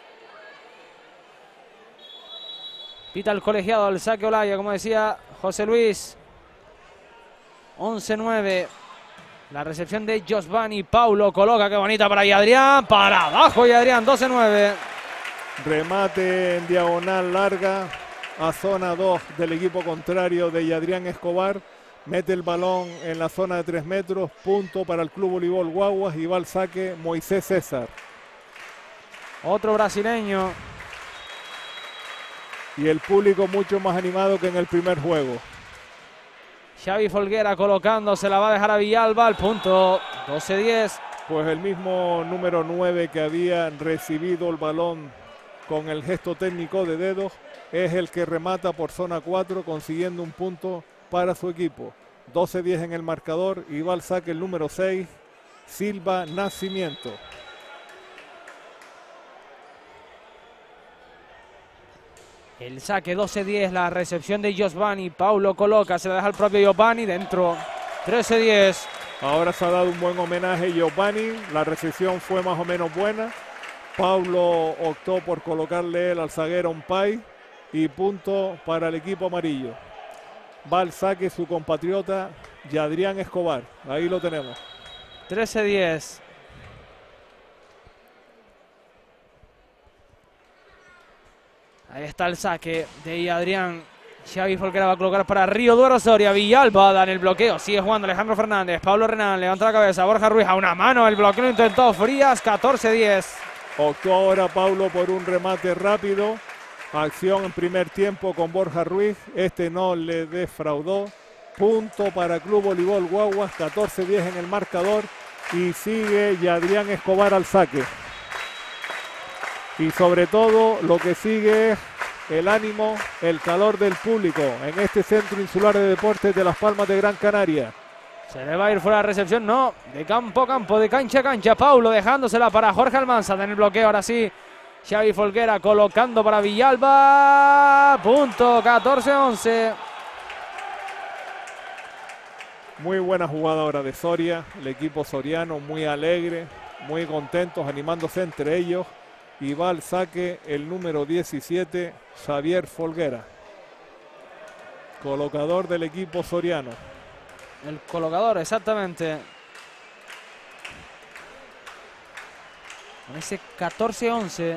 Pita el colegiado, al saque Olaya, como decía José Luis. once nueve. La recepción de Giovanni. Paulo coloca, qué bonita para Adrián. Para abajo Adrián, doce nueve. Remate en diagonal larga a zona dos del equipo contrario de Adrián Escobar. Mete el balón en la zona de tres metros. Punto para el Club Voleibol Guaguas y va al saque Moisés César. Otro brasileño. Y el público mucho más animado que en el primer juego. Xavi Folguera colocando, se la va a dejar a Villalba, al punto, doce diez. Pues el mismo número nueve que había recibido el balón con el gesto técnico de dedos es el que remata por zona cuatro, consiguiendo un punto para su equipo. doce diez en el marcador y va al saque el número seis, Silva Nacimiento. El saque doce diez, la recepción de Giovanni. Paulo coloca, se la deja el propio Giovanni dentro. trece diez. Ahora se ha dado un buen homenaje a Giovanni. La recepción fue más o menos buena. Paulo optó por colocarle él al zaguero un pay. Y punto para el equipo amarillo. Va al saque su compatriota Adrián Escobar. Ahí lo tenemos. trece diez. Ahí está el saque de Adrián. Xavi Folguera va a colocar para Río Duero Soria. Villalba da en el bloqueo. Sigue jugando Alejandro Fernández. Pablo Renán levanta la cabeza. Borja Ruiz a una mano. El bloqueo lo intentó Frías. catorce diez. Optó ahora Paulo por un remate rápido. Acción en primer tiempo con Borja Ruiz. Este no le defraudó. Punto para Club Voleibol Guaguas. catorce diez en el marcador. Y sigue Adrián Escobar al saque. Y sobre todo lo que sigue es el ánimo, el calor del público en este Centro Insular de Deportes de Las Palmas de Gran Canaria. Se le va a ir fuera la recepción, no, de campo a campo, de cancha a cancha. Paulo dejándosela para Jorge Almanza en el bloqueo, ahora sí. Xavi Folguera colocando para Villalba. Punto, catorce once. Muy buena jugada ahora de Soria, el equipo soriano muy alegre, muy contentos, animándose entre ellos. Y va al saque el número diecisiete, Xavier Folguera, colocador del equipo soriano. El colocador, exactamente. Con ese catorce once.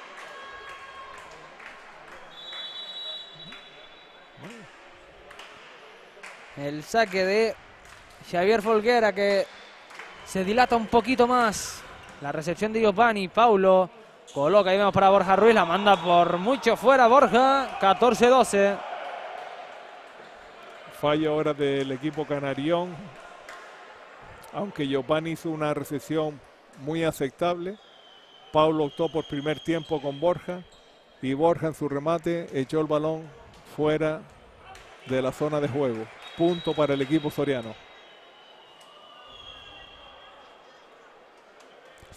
El saque de Xavier Folguera que se dilata un poquito más. La recepción de Giovanni. Paulo coloca, ahí vemos para Borja Ruiz, la manda por mucho fuera Borja, catorce doce. Fallo ahora del equipo canarión, aunque Giovanni hizo una recepción muy aceptable. Paulo optó por primer tiempo con Borja y Borja en su remate echó el balón fuera de la zona de juego. Punto para el equipo soriano.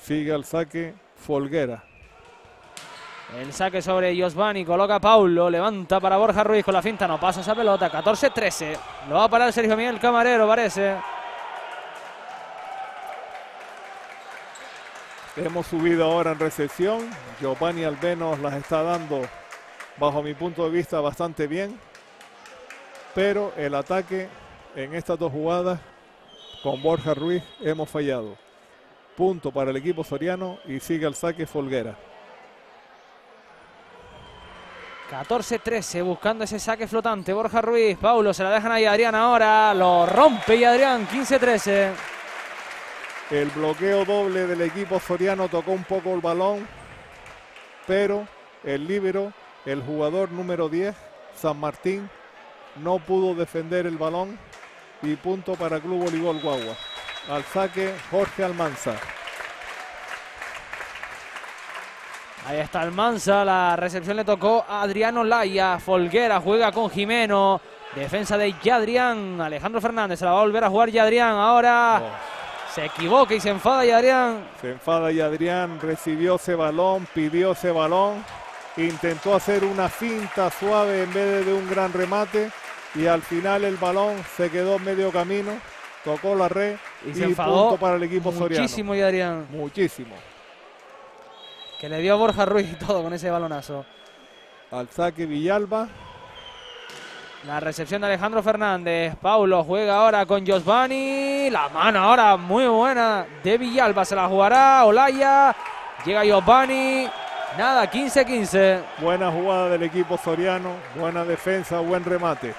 Sigue al saque Folguera. El saque sobre Giovanni, coloca a Paulo, levanta para Borja Ruiz con la finta, no pasa esa pelota, catorce trece. Lo va a parar Sergio Miguel Camarero, parece. Hemos subido ahora en recepción. Giovanni al menos las está dando, bajo mi punto de vista, bastante bien. Pero el ataque en estas dos jugadas con Borja Ruiz hemos fallado. Punto para el equipo soriano y sigue al saque Folguera. catorce trece, buscando ese saque flotante. Borja Ruiz, Paulo, se la dejan ahí a Adrián ahora. Lo rompe y Adrián, quince trece. El bloqueo doble del equipo soriano tocó un poco el balón, pero el líbero, el jugador número diez, San Martín, no pudo defender el balón y punto para Club Voleibol Guagua. Al saque Jorge Almanza. Ahí está Almanza, la recepción le tocó a Adrián Olaya. Folguera juega con Jimeno. Defensa de Yadrián. Alejandro Fernández se la va a volver a jugar Yadrián. Ahora oh. se equivoca y se enfada Yadrián. Se enfada Yadrián, recibió ese balón, pidió ese balón. Intentó hacer una finta suave en vez de un gran remate. Y al final el balón se quedó en medio camino. Tocó la red y, y se enfadó punto para el equipo soriano. Muchísimo Yadrián. Muchísimo. Que le dio a Borja Ruiz y todo con ese balonazo. Al saque Villalba. La recepción de Alejandro Fernández. Paulo juega ahora con Giovanni. La mano ahora muy buena de Villalba. Se la jugará Olaya. Llega Giovanni. Nada, quince quince. Buena jugada del equipo soriano. Buena defensa, buen remate.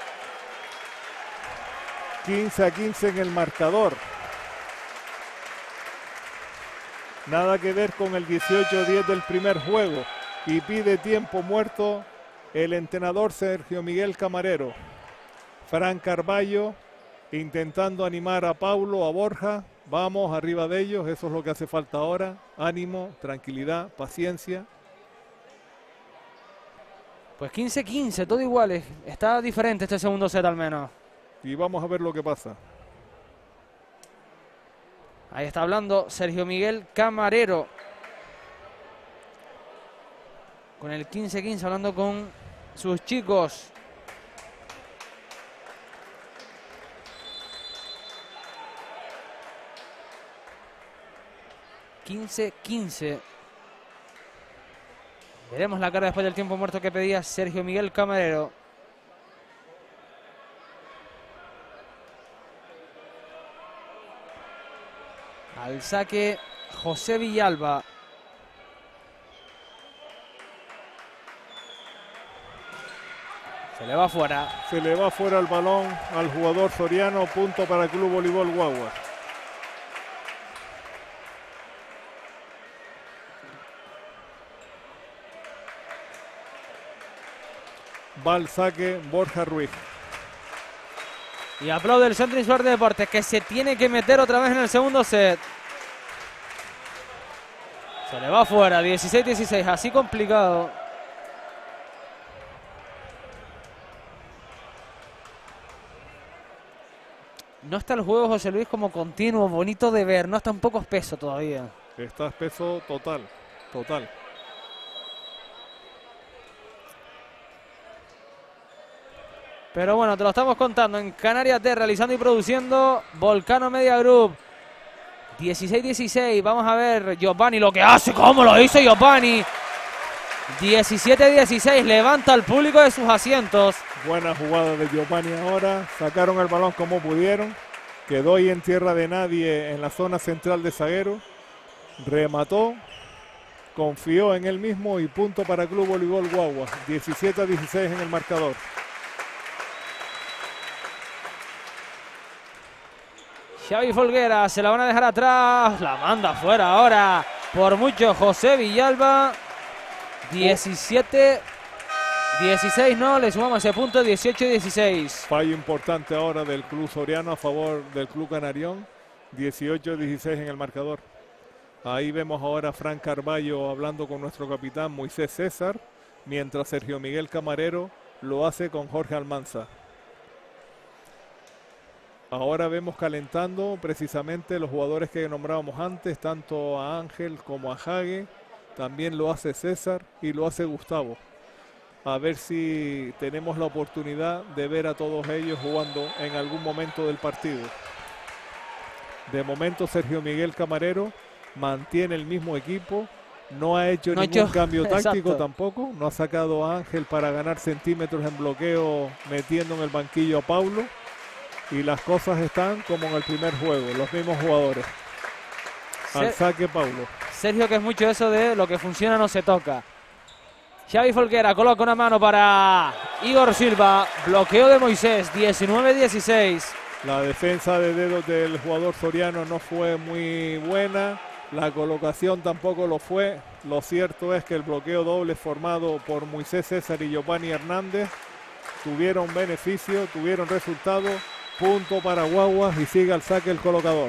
quince a quince en el marcador. Nada que ver con el dieciocho a diez del primer juego. Y pide tiempo muerto el entrenador Sergio Miguel Camarero. Fran Carballo intentando animar a Paulo, a Borja. Vamos, arriba de ellos. Eso es lo que hace falta ahora. Ánimo, tranquilidad, paciencia. Pues quince quince, todo igual. Está diferente este segundo set al menos. Y vamos a ver lo que pasa. Ahí está hablando Sergio Miguel Camarero. Con el quince quince, hablando con sus chicos. quince quince. Veremos la cara después del tiempo muerto que pedía Sergio Miguel Camarero. Al saque José Villalba. Se le va fuera. Se le va fuera el balón al jugador soriano. Punto para el Club Voleibol Guagua. Va al saque Borja Ruiz. Y aplaude el Centro Insular de Deportes, que se tiene que meter otra vez en el segundo set. Se le va fuera, dieciséis dieciséis, así complicado. No está el juego, José Luis, como continuo, bonito de ver. No está un poco espeso todavía. Está espeso total, total. Pero bueno, te lo estamos contando en Canarias T, realizando y produciendo Volcano Media Group. dieciséis dieciséis, vamos a ver Giovanni lo que hace, cómo lo hizo Giovanni. diecisiete dieciséis, levanta al público de sus asientos. Buena jugada de Giovanni ahora, sacaron el balón como pudieron. Quedó ahí en tierra de nadie en la zona central de zaguero. Remató, confió en él mismo y punto para Club Voleibol Guagua. diecisiete a dieciséis en el marcador. Xavi Folguera se la van a dejar atrás, la manda afuera ahora por mucho José Villalba. diecisiete dieciséis, no, le sumamos ese punto, dieciocho dieciséis. Fallo importante ahora del club soriano a favor del club canarión, dieciocho dieciséis en el marcador. Ahí vemos ahora a Fran Carballo hablando con nuestro capitán Moisés César, mientras Sergio Miguel Camarero lo hace con Jorge Almanza. Ahora vemos calentando precisamente los jugadores que nombrábamos antes, tanto a Ángel como a Hague. También lo hace César y lo hace Gustavo. A ver si tenemos la oportunidad de ver a todos ellos jugando en algún momento del partido. De momento Sergio Miguel Camarero mantiene el mismo equipo. No ha hecho no ningún hecho, cambio táctico exacto. tampoco. No ha sacado a Ángel para ganar centímetros en bloqueo, metiendo en el banquillo a Paulo. Y las cosas están como en el primer juego, los mismos jugadores. Al Ser saque Paulo. Sergio, que es mucho eso de lo que funciona no se toca. Xavi Folguera coloca una mano para Igor Silva. Bloqueo de Moisés, diecinueve dieciséis. La defensa de dedos del jugador soriano no fue muy buena. La colocación tampoco lo fue. Lo cierto es que el bloqueo doble formado por Moisés César y Giovanni Hernández tuvieron beneficio, tuvieron resultado. Punto para Guaguas y sigue al saque el colocador.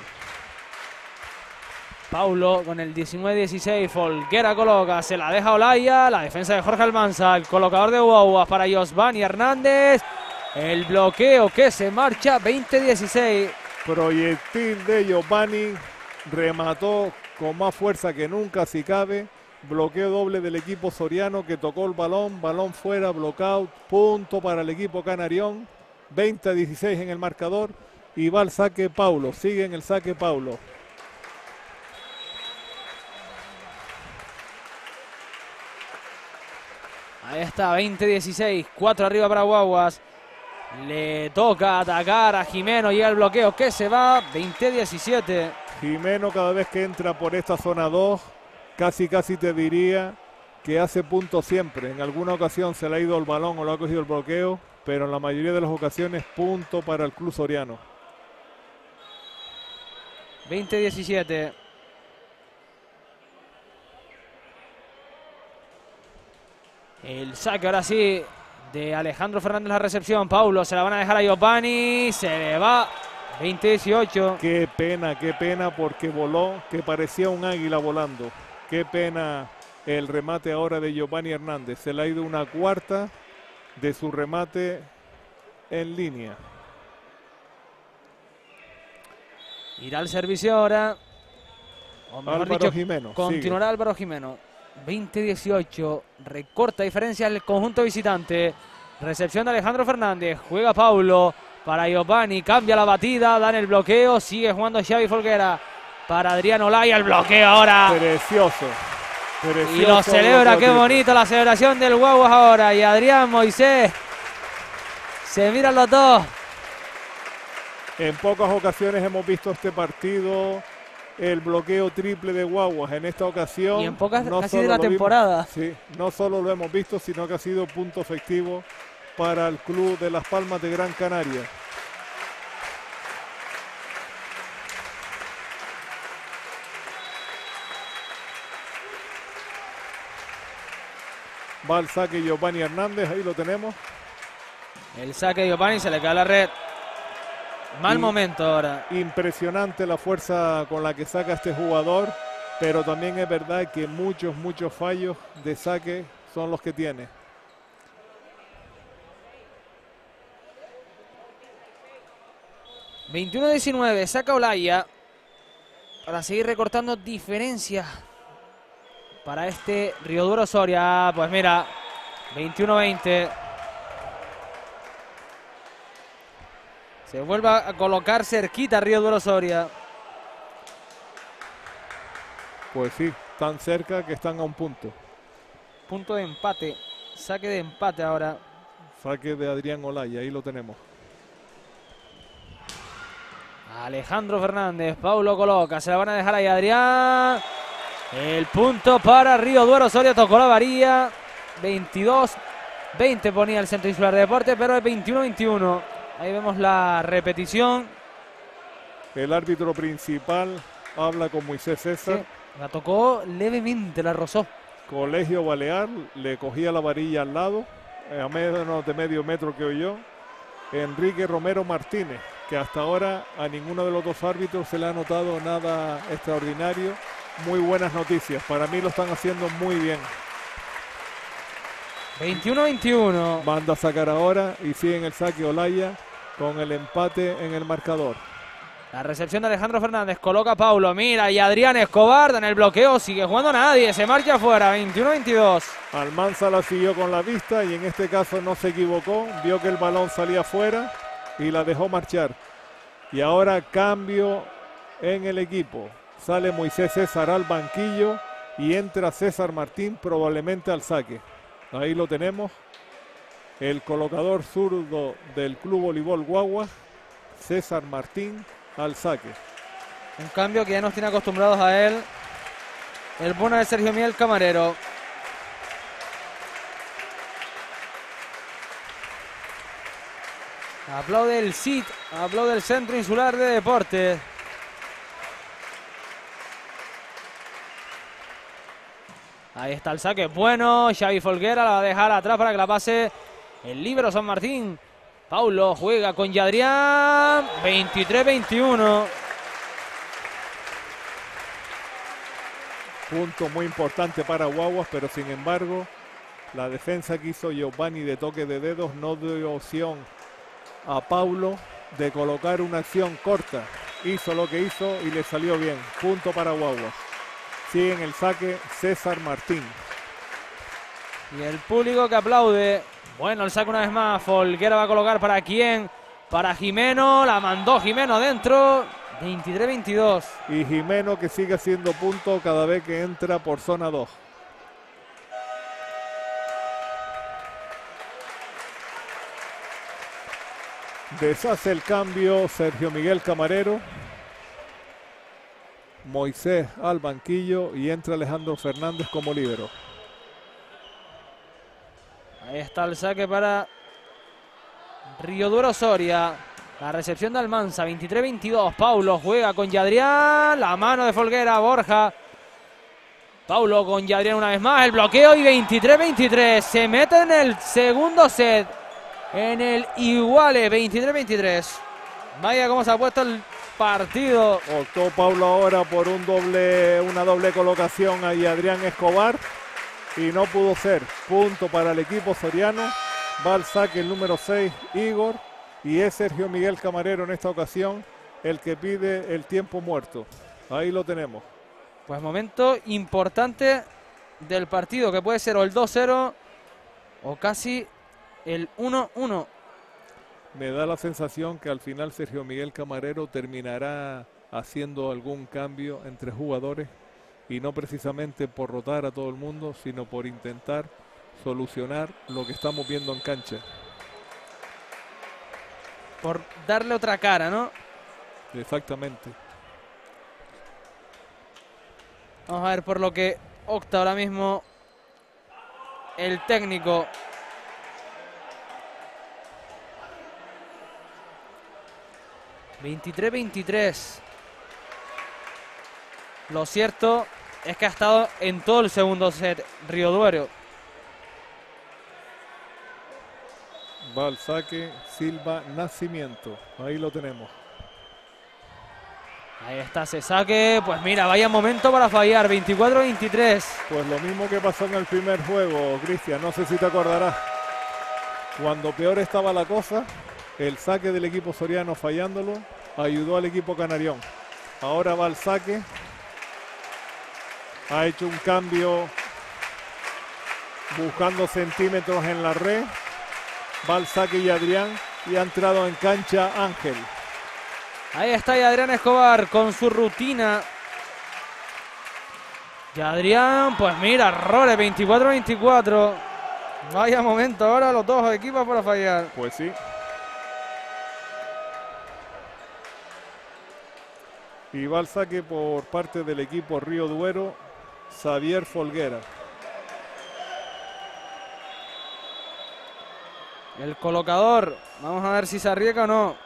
Paulo con el diecinueve dieciséis. Folguera coloca, se la deja Olaya. La defensa de Jorge Almanza. El colocador de Guaguas para Giovanni Hernández. El bloqueo que se marcha, veinte dieciséis. Proyectil de Giovanni. Remató con más fuerza que nunca si cabe. Bloqueo doble del equipo soriano que tocó el balón. Balón fuera, blockout. Punto para el equipo canarión. veinte a dieciséis en el marcador. Y va al saque Paulo. Sigue en el saque Paulo. Ahí está, veinte dieciséis. cuatro arriba para Guaguas. Le toca atacar a Jimeno. Llega el bloqueo que se va. veinte diecisiete. Jimeno cada vez que entra por esta zona dos, casi casi te diría que hace punto siempre. En alguna ocasión se le ha ido el balón o lo ha cogido el bloqueo, pero en la mayoría de las ocasiones punto para el club soriano. veinte diecisiete. El saque ahora sí de Alejandro Fernández, la recepción. Paulo se la van a dejar a Giovanni. Se le va. veinte dieciocho. Qué pena, qué pena porque voló, que parecía un águila volando. Qué pena el remate ahora de Giovanni Hernández. Se le ha ido una cuarta de su remate en línea. Irá al servicio ahora. O mejor Álvaro dicho, Jimeno. continuará Sigue. Álvaro Jimeno. veinte dieciocho. Recorta diferencia el conjunto visitante. Recepción de Alejandro Fernández. Juega Paulo para Giovanni. Cambia la batida. Dan el bloqueo. Sigue jugando Xavi Folguera para Adrián Olaya. El bloqueo ahora. Precioso. Precioso. Y lo celebra. Qué bonito la celebración del Guaguas ahora. Y Adrián, Moisés. Se miran los dos. En pocas ocasiones hemos visto este partido, el bloqueo triple de Guaguas. En esta ocasión, Y en pocas no casi solo de la lo vimos- temporada. sí, no solo lo hemos visto, sino que ha sido punto efectivo para el club de Las Palmas de Gran Canaria. Va al saque Giovanni Hernández, ahí lo tenemos. El saque de Giovanni, se le cae la red. Mal Y- momento ahora. Impresionante la fuerza con la que saca este jugador, pero también es verdad que muchos, muchos fallos de saque son los que tiene. veintiuno diecinueve, saca Olaya para seguir recortando diferencias para este Río Duro Soria. Pues mira, veintiuno veinte. Se vuelve a colocar cerquita Río Duro Soria. Pues sí, tan cerca que están a un punto. Punto de empate. Saque de empate ahora. Saque de Adrián Olaya, ahí lo tenemos. Alejandro Fernández, Paulo coloca, se la van a dejar ahí a Adrián. El punto para Río Duero Soria, tocó la varilla. veintidós veinte ponía el Centro Insular de Deportes, pero es veintiuno veintiuno. Ahí vemos la repetición. El árbitro principal habla con Moisés César. Sí, la tocó levemente, la rozó. Colegio Balear, le cogía la varilla al lado, eh, a menos de medio metro que yo. Enrique Romero Martínez, que hasta ahora a ninguno de los dos árbitros se le ha notado nada extraordinario. Muy buenas noticias, para mí lo están haciendo muy bien. veintiuno veintiuno. Manda a sacar ahora y sigue en el saque Olaya. con el empate en el marcador. La recepción de Alejandro Fernández, coloca a Paulo, mira, y Adrián Escobar en el bloqueo, sigue jugando nadie, se marcha afuera, veintiuno veintidós. Almanza la siguió con la vista y en este caso no se equivocó, vio que el balón salía afuera y la dejó marchar. Y ahora cambio en el equipo, sale Moisés César al banquillo y entra César Martín probablemente al saque. Ahí lo tenemos, el colocador zurdo del Club Voleibol Guaguas, César Martín, al saque. Un cambio que ya nos tiene acostumbrados a él el bueno de Sergio Miguel Camarero. Aplaude el S I T, aplaude el Centro Insular de Deportes. Ahí está el saque, bueno, Xavi Folguera la va a dejar atrás para que la pase el líbero San Martín. Paulo juega con Yadrián, veintitrés veintiuno. Punto muy importante para Guaguas, pero sin embargo, la defensa que hizo Giovanni de toque de dedos no dio opción a Paulo de colocar una acción corta. Hizo lo que hizo y le salió bien. Punto para Guaguas. Sigue en el saque César Martín. Y el público que aplaude. Bueno, el saque una vez más. Folguera va a colocar para quién. Para Jimeno. La mandó Jimeno adentro. veintitrés veintidós. Y Jimeno que sigue haciendo punto cada vez que entra por zona dos. Deshace el cambio Sergio Miguel Camarero. Moisés al banquillo y entra Alejandro Fernández como líbero. Ahí está el saque para Río Duro Soria. La recepción de Almanza, veintitrés veintidós. Paulo juega con Yadrián. La mano de Folguera, Borja. Paulo con Yadrián una vez más. El bloqueo y veintitrés veintitrés. Se mete en el segundo set. En el iguale, veintitrés veintitrés. Vaya cómo se ha puesto el partido. Optó Paulo ahora por un doble, una doble colocación a Adrián Escobar. Y no pudo ser. Punto para el equipo soriano. Va al saque el número seis, Igor. Y es Sergio Miguel Camarero en esta ocasión el que pide el tiempo muerto. Ahí lo tenemos. Pues momento importante del partido, que puede ser o el dos cero o casi el uno uno. Me da la sensación que al final Sergio Miguel Camarero terminará haciendo algún cambio entre jugadores y no precisamente por rotar a todo el mundo, sino por intentar solucionar lo que estamos viendo en cancha. Por darle otra cara, ¿no? Exactamente. Vamos a ver por lo que opta ahora mismo el técnico. veintitrés veintitrés. Lo cierto es que ha estado en todo el segundo set Río Duero. Va al saque Silva Nacimiento. Ahí lo tenemos. Ahí está ese saque. Pues mira, vaya momento para fallar. veinticuatro veintitrés. Pues lo mismo que pasó en el primer juego, Cristian. No sé si te acordarás. Cuando peor estaba la cosa, el saque del equipo soriano fallándolo ayudó al equipo canarión. Ahora va al saque. Ha hecho un cambio buscando centímetros en la red. Va al saque y Adrián y ha entrado en cancha Ángel. Ahí está Adrián Escobar con su rutina. Y Adrián, pues mira, errores, veinticuatro veinticuatro. Vaya momento ahora los dos equipos para fallar. Pues sí. Y va al saque por parte del equipo Río Duero, Xavier Folguera. El colocador, vamos a ver si se arriesga o no.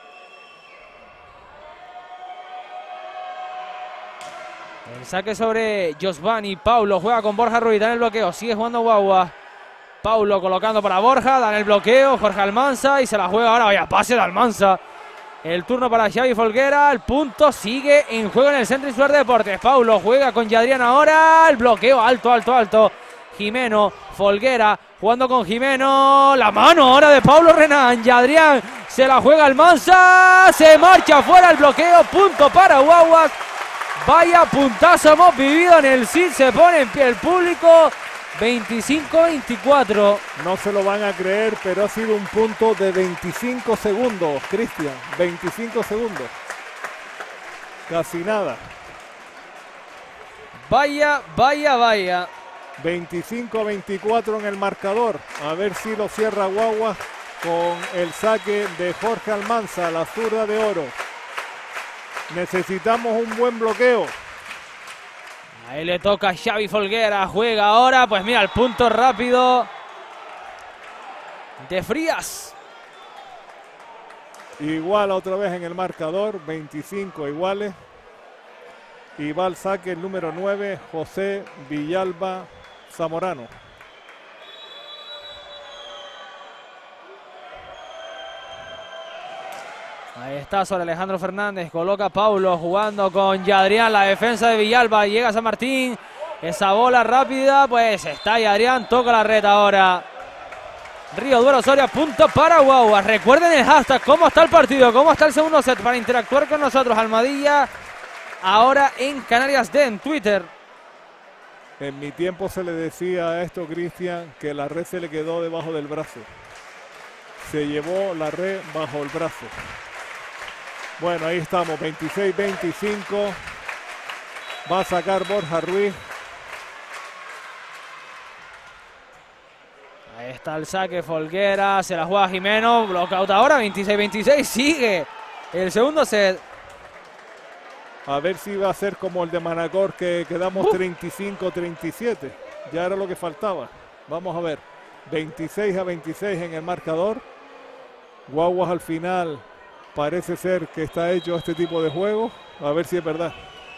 El saque sobre Giovanni. Paulo juega con Borja Ruiz, da en el bloqueo, sigue jugando Guagua. Paulo colocando para Borja, da en el bloqueo, Jorge Almanza y se la juega ahora, vaya pase de Almanza. El turno para Xavi Folguera, el punto sigue en juego en el Centro Insular de Deportes. Paulo juega con Yadrián ahora, el bloqueo alto, alto, alto. Jimeno, Folguera, jugando con Jimeno, la mano ahora de Pablo Renán, Yadrián Se la juega Almanza. Se marcha fuera el bloqueo. Punto para Guaguas. Vaya puntazo hemos vivido en el S I D. Se pone en pie el público. veinticinco veinticuatro. No se lo van a creer, pero ha sido un punto de veinticinco segundos, Cristian. veinticinco segundos. Casi nada. Vaya, vaya, vaya. veinticinco veinticuatro en el marcador. A ver si lo cierra Guaguas con el saque de Jorge Almanza, la zurda de oro. Necesitamos un buen bloqueo. Ahí le toca a Xavi Folguera. Juega ahora. Pues mira, el punto rápido de Frías. Igual otra vez en el marcador. veinticinco iguales. Y va al saque el número nueve, José Villalba Zamorano. Ahí está sobre Alejandro Fernández. Coloca a Paulo jugando con Yadrián. La defensa de Villalba. Llega San Martín. Esa bola rápida. Pues está Yadrián. Toca la red ahora. Río Duero Soria. Punto para Guaguas. Recuerden el hashtag. ¿Cómo está el partido? ¿Cómo está el segundo set? Para interactuar con nosotros. Almadilla. Ahora en Canarias D en Twitter. En mi tiempo se le decía a esto, Cristian, que la red se le quedó debajo del brazo. Se llevó la red bajo el brazo. Bueno, ahí estamos, veintiséis veinticinco. Va a sacar Borja Ruiz. Ahí está el saque, Folguera. Se la juega Jimeno. Blockout ahora, veintiséis veintiséis. Sigue el segundo set. A ver si va a ser como el de Manacor, que quedamos uh. treinta y cinco treinta y siete. Ya era lo que faltaba. Vamos a ver. veintiséis a veintiséis en el marcador. Guaguas al final parece ser que está hecho este tipo de juego. A ver si es verdad.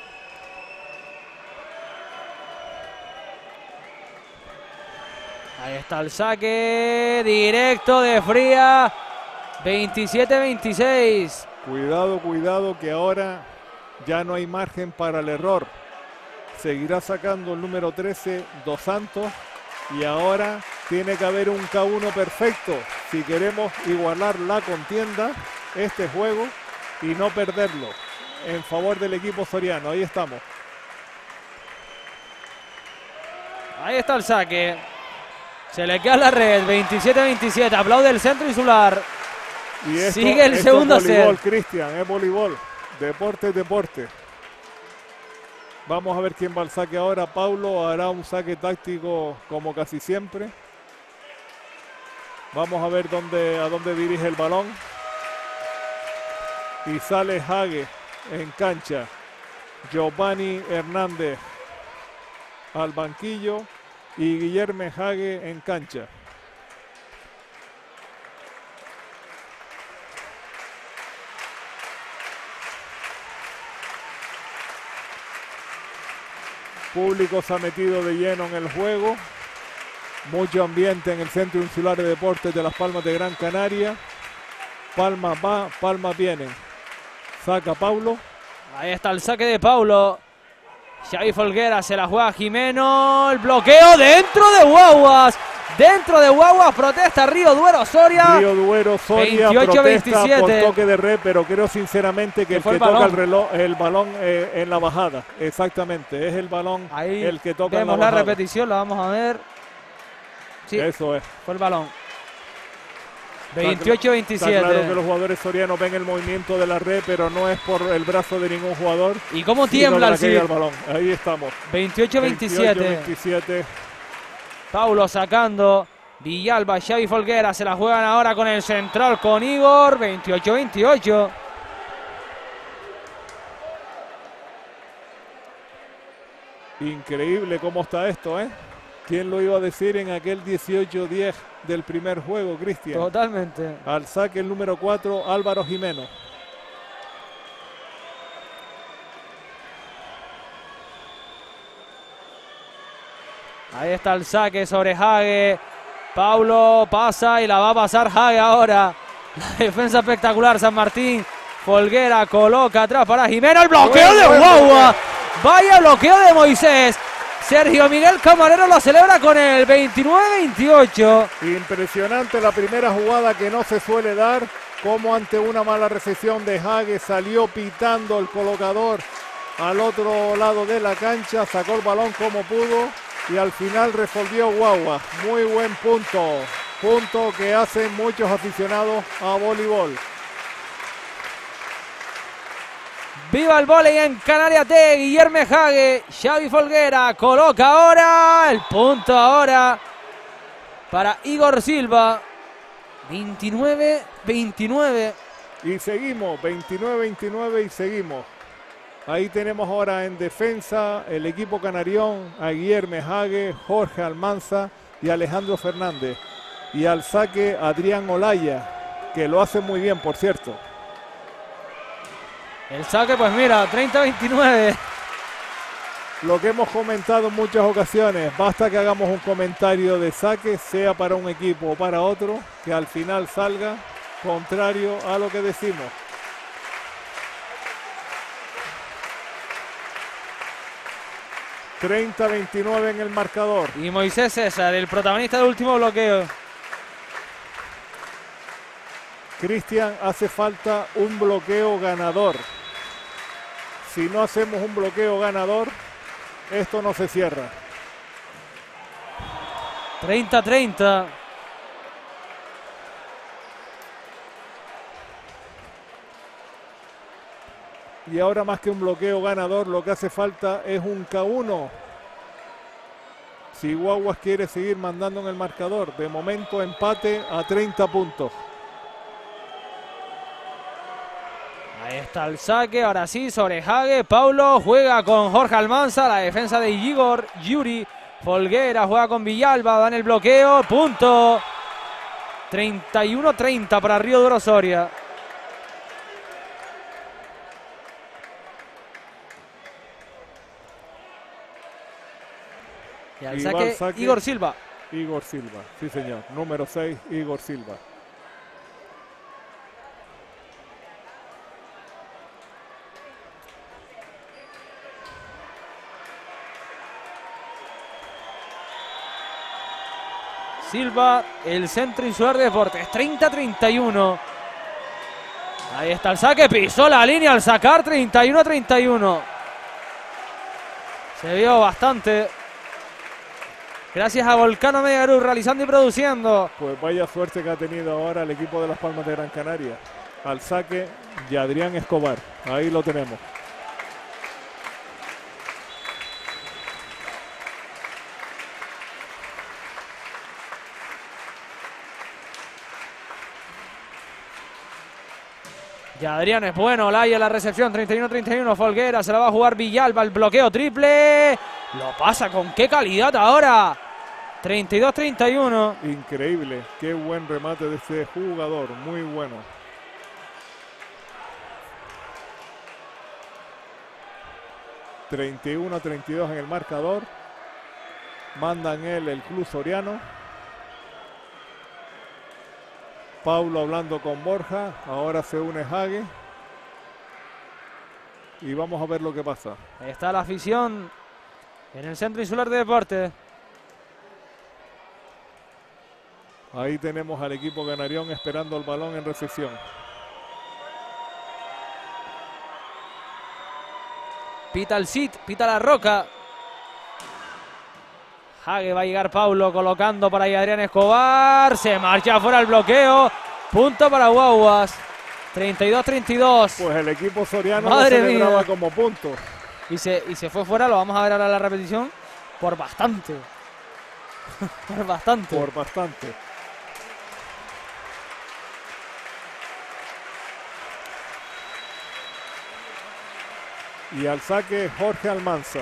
Ahí está el saque directo de Fría. veintisiete veintiséis. Cuidado, cuidado, que ahora ya no hay margen para el error. Seguirá sacando el número trece, Dos Santos. Y ahora tiene que haber un K uno perfecto si queremos igualar la contienda, este juego, y no perderlo en favor del equipo soriano. Ahí estamos. Ahí está el saque. Se le queda la red, veintisiete veintisiete. Aplaude el centro insular. Y esto, sigue el esto segundo es voleibol, set. Cristian, es voleibol. Deporte es deporte. Vamos a ver quién va al saque ahora. Paulo hará un saque táctico como casi siempre. Vamos a ver dónde, a dónde dirige el balón. Y sale Hague en cancha. Giovanni Hernández al banquillo. Y Guillermo Hague en cancha. Público se ha metido de lleno en el juego. Mucho ambiente en el Centro Insular de Deportes de Las Palmas de Gran Canaria. Palmas va, Palmas vienen. Saca Paulo. Ahí está el saque de Paulo. Xavi Folguera se la juega a Jimeno. El bloqueo dentro de Guaguas. Dentro de Guaguas protesta Río Duero Soria. Río Duero Soria veintiocho protesta veintisiete. por toque de red, pero creo sinceramente que el que el toca balón? el reloj, el balón eh, en la bajada. Exactamente, es el balón Ahí el que toca en la vemos la bajada. repetición, la vamos a ver. Sí, eso es. fue el balón. veintiocho veintisiete. Está claro que los jugadores sorianos ven el movimiento de la red, pero no es por el brazo de ningún jugador. ¿Y cómo tiembla el el C I D? balón. Ahí estamos. veintiocho veintisiete. veintisiete. Paulo sacando. Villalba, Xavi Folguera se la juegan ahora con el central, con Igor. veintiocho veintiocho. Increíble cómo está esto, ¿eh? ¿Quién lo iba a decir en aquel dieciocho diez del primer juego, Cristian? Totalmente. Al saque el número cuatro, Álvaro Jimeno. Ahí está el saque sobre Hague. Paulo pasa y la va a pasar Hague ahora. La defensa espectacular, San Martín. Folguera coloca atrás para Jimeno. El bloqueo de Guagua. Vaya bloqueo de Moisés. Sergio Miguel Camarero lo celebra con el veintinueve veintiocho. Impresionante la primera jugada que no se suele dar. como ante una mala recepción de Hage salió pitando el colocador al otro lado de la cancha, sacó el balón como pudo y al final resolvió Guagua. Muy buen punto, punto que hacen muchos aficionados a voleibol. Viva el vóley en Canarias T, Guillermo Hage, Xavi Folguera coloca ahora el punto ahora para Igor Silva. veintinueve veintinueve. Y seguimos, veintinueve veintinueve y seguimos. Ahí tenemos ahora en defensa el equipo canarión a Guillermo Hage, Jorge Almanza y Alejandro Fernández. Y al saque Adrián Olaya, que lo hace muy bien, por cierto. El saque, pues mira, treinta veintinueve. Lo que hemos comentado en muchas ocasiones, basta que hagamos un comentario de saque, sea para un equipo o para otro, que al final salga contrario a lo que decimos. treinta veintinueve en el marcador. Y Moisés César, el protagonista del último bloqueo. Cristian, hace falta un bloqueo ganador. Si no hacemos un bloqueo ganador, esto no se cierra. treinta treinta. Y ahora más que un bloqueo ganador, lo que hace falta es un K uno. Si Guaguas quiere seguir mandando en el marcador, de momento empate a treinta puntos. Ahí está el saque, ahora sí, sobre Hage. Paulo juega con Jorge Almanza, la defensa de Igor Yuri. Folguera juega con Villalba, dan el bloqueo, punto. treinta y uno treinta para Río Duro Soria. Y al saque, saque Igor Silva. Igor Silva, sí señor. Número seis, Igor Silva. Silva, el Centro Insular de Deportes, treinta treinta y uno. Ahí está el saque, pisó la línea al sacar, treinta y uno treinta y uno. Se vio bastante. Gracias a Volcano Media Group realizando y produciendo. Pues vaya suerte que ha tenido ahora el equipo de Las Palmas de Gran Canaria. Al saque, Yadrián Escobar. Ahí lo tenemos. Ya Adrián es bueno, Olaya la recepción, treinta y uno treinta y uno, Folguera, se la va a jugar Villalba, el bloqueo triple, lo pasa con qué calidad ahora, treinta y dos treinta y uno. Increíble, qué buen remate de este jugador, muy bueno. treinta y uno treinta y dos en el marcador, mandan él el club soriano. Paulo hablando con Borja, ahora se une Hage y vamos a ver lo que pasa. Ahí está la afición en el Centro Insular de Deportes. Ahí tenemos al equipo canarión esperando el balón en recepción. Pita el sit, pita la roca. Hage va a llegar Paulo colocando para ahí Adrián Escobar. Se marcha fuera el bloqueo. Punto para Guaguas. treinta y dos treinta y dos. Pues el equipo soriano Madre lo celebraba mía. como punto. Y se, y se fue fuera, lo vamos a ver ahora en la repetición. Por bastante. Por bastante. Por bastante. Y al saque Jorge Almanza.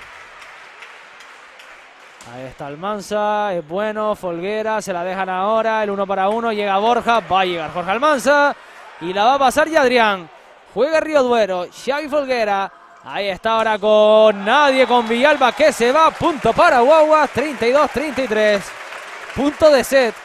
Ahí está Almanza, es bueno, Folguera, se la dejan ahora, el uno para uno, llega Borja, va a llegar Jorge Almanza y la va a pasar ya Adrián. Juega Río Duero, Xavi Folguera, ahí está ahora con nadie, con Villalba que se va, punto para Guaguas, treinta y dos treinta y tres, punto de set.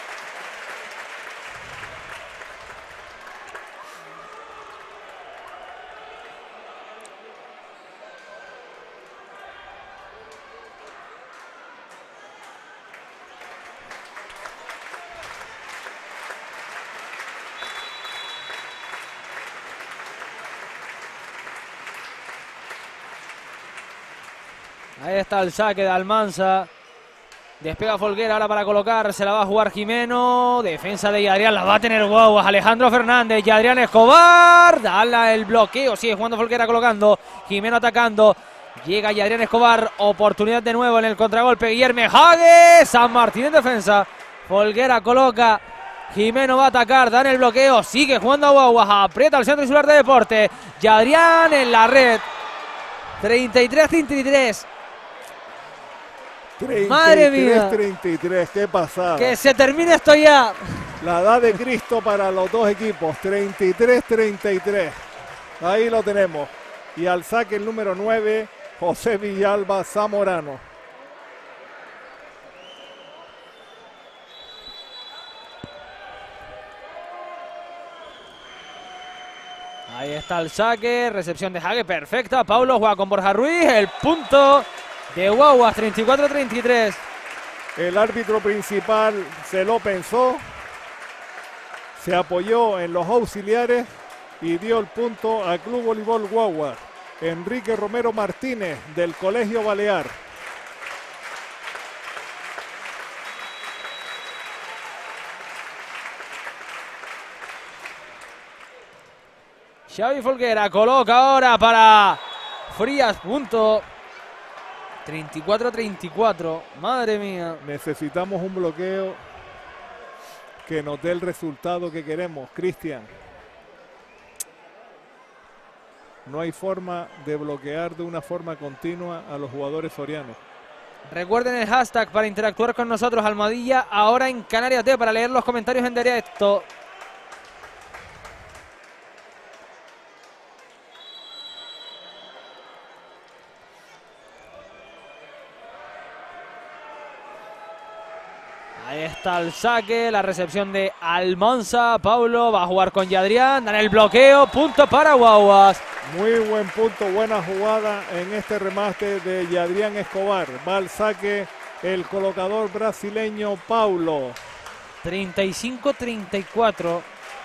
Ahí está el saque de Almansa. Despega Folguera ahora para colocar. Se la va a jugar Jimeno. Defensa de Yadrián. La va a tener Guaguas. Alejandro Fernández. Yadrián Escobar. Dale el bloqueo. Sigue jugando Folguera colocando. Jimeno atacando. Llega Yadrián Escobar. Oportunidad de nuevo en el contragolpe. Guillermo Hague. San Martín en defensa. Folguera coloca. Jimeno va a atacar. Dan el bloqueo. Sigue jugando a Guaguas. Aprieta el centro insular de deporte. Yadrián en la red. treinta y tres treinta y tres. Madre mía. treinta y tres, qué pasada. Que se termine esto ya. La edad de Cristo para los dos equipos, treinta y tres treinta y tres. Ahí lo tenemos. Y al saque el número nueve, José Villalba Zamorano. Ahí está el saque, recepción de Hague, perfecta. Paulo juega con Borja Ruiz, el punto de Guaguas, treinta y cuatro treinta y tres. El árbitro principal se lo pensó, se apoyó en los auxiliares y dio el punto al Club Voleibol Guaguas. Enrique Romero Martínez, del Colegio Balear. Xavi Folguera coloca ahora para Frías, punto. treinta y cuatro treinta y cuatro, madre mía. Necesitamos un bloqueo que nos dé el resultado que queremos, Cristian. No hay forma de bloquear de una forma continua a los jugadores sorianos. Recuerden el hashtag para interactuar con nosotros, Almohadilla ahora en Canarias T, para leer los comentarios en directo. Ahí está el saque, la recepción de Almansa. Paulo va a jugar con Yadrián, dan el bloqueo, punto para Guaguas. Muy buen punto, buena jugada en este remate de Yadrián Escobar. Va al saque el colocador brasileño Paulo. treinta y cinco treinta y cuatro.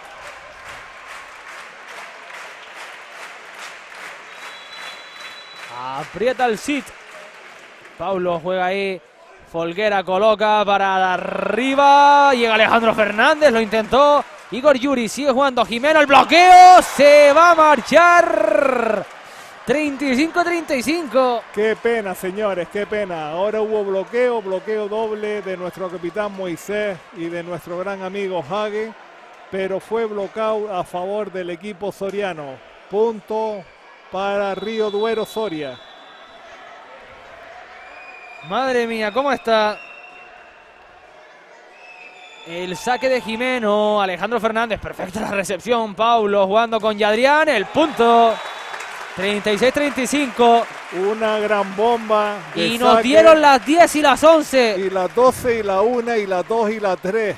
Aprieta el sit. Paulo juega ahí. Folguera coloca para arriba. Llega Alejandro Fernández, lo intentó. Igor Yuri sigue jugando. Jimeno, el bloqueo. Se va a marchar. treinta y cinco treinta y cinco. Qué pena, señores, qué pena. Ahora hubo bloqueo, bloqueo doble de nuestro capitán Moisés y de nuestro gran amigo Hague. Pero fue bloqueado a favor del equipo soriano. Punto para Río Duero Soria. Madre mía, ¿cómo está? El saque de Jimeno, Alejandro Fernández, perfecta la recepción. Paulo jugando con Yadrián, el punto. treinta y seis treinta y cinco. Una gran bomba. Y nos saque. Dieron las diez y las once. Y las doce y la una y las dos y las tres.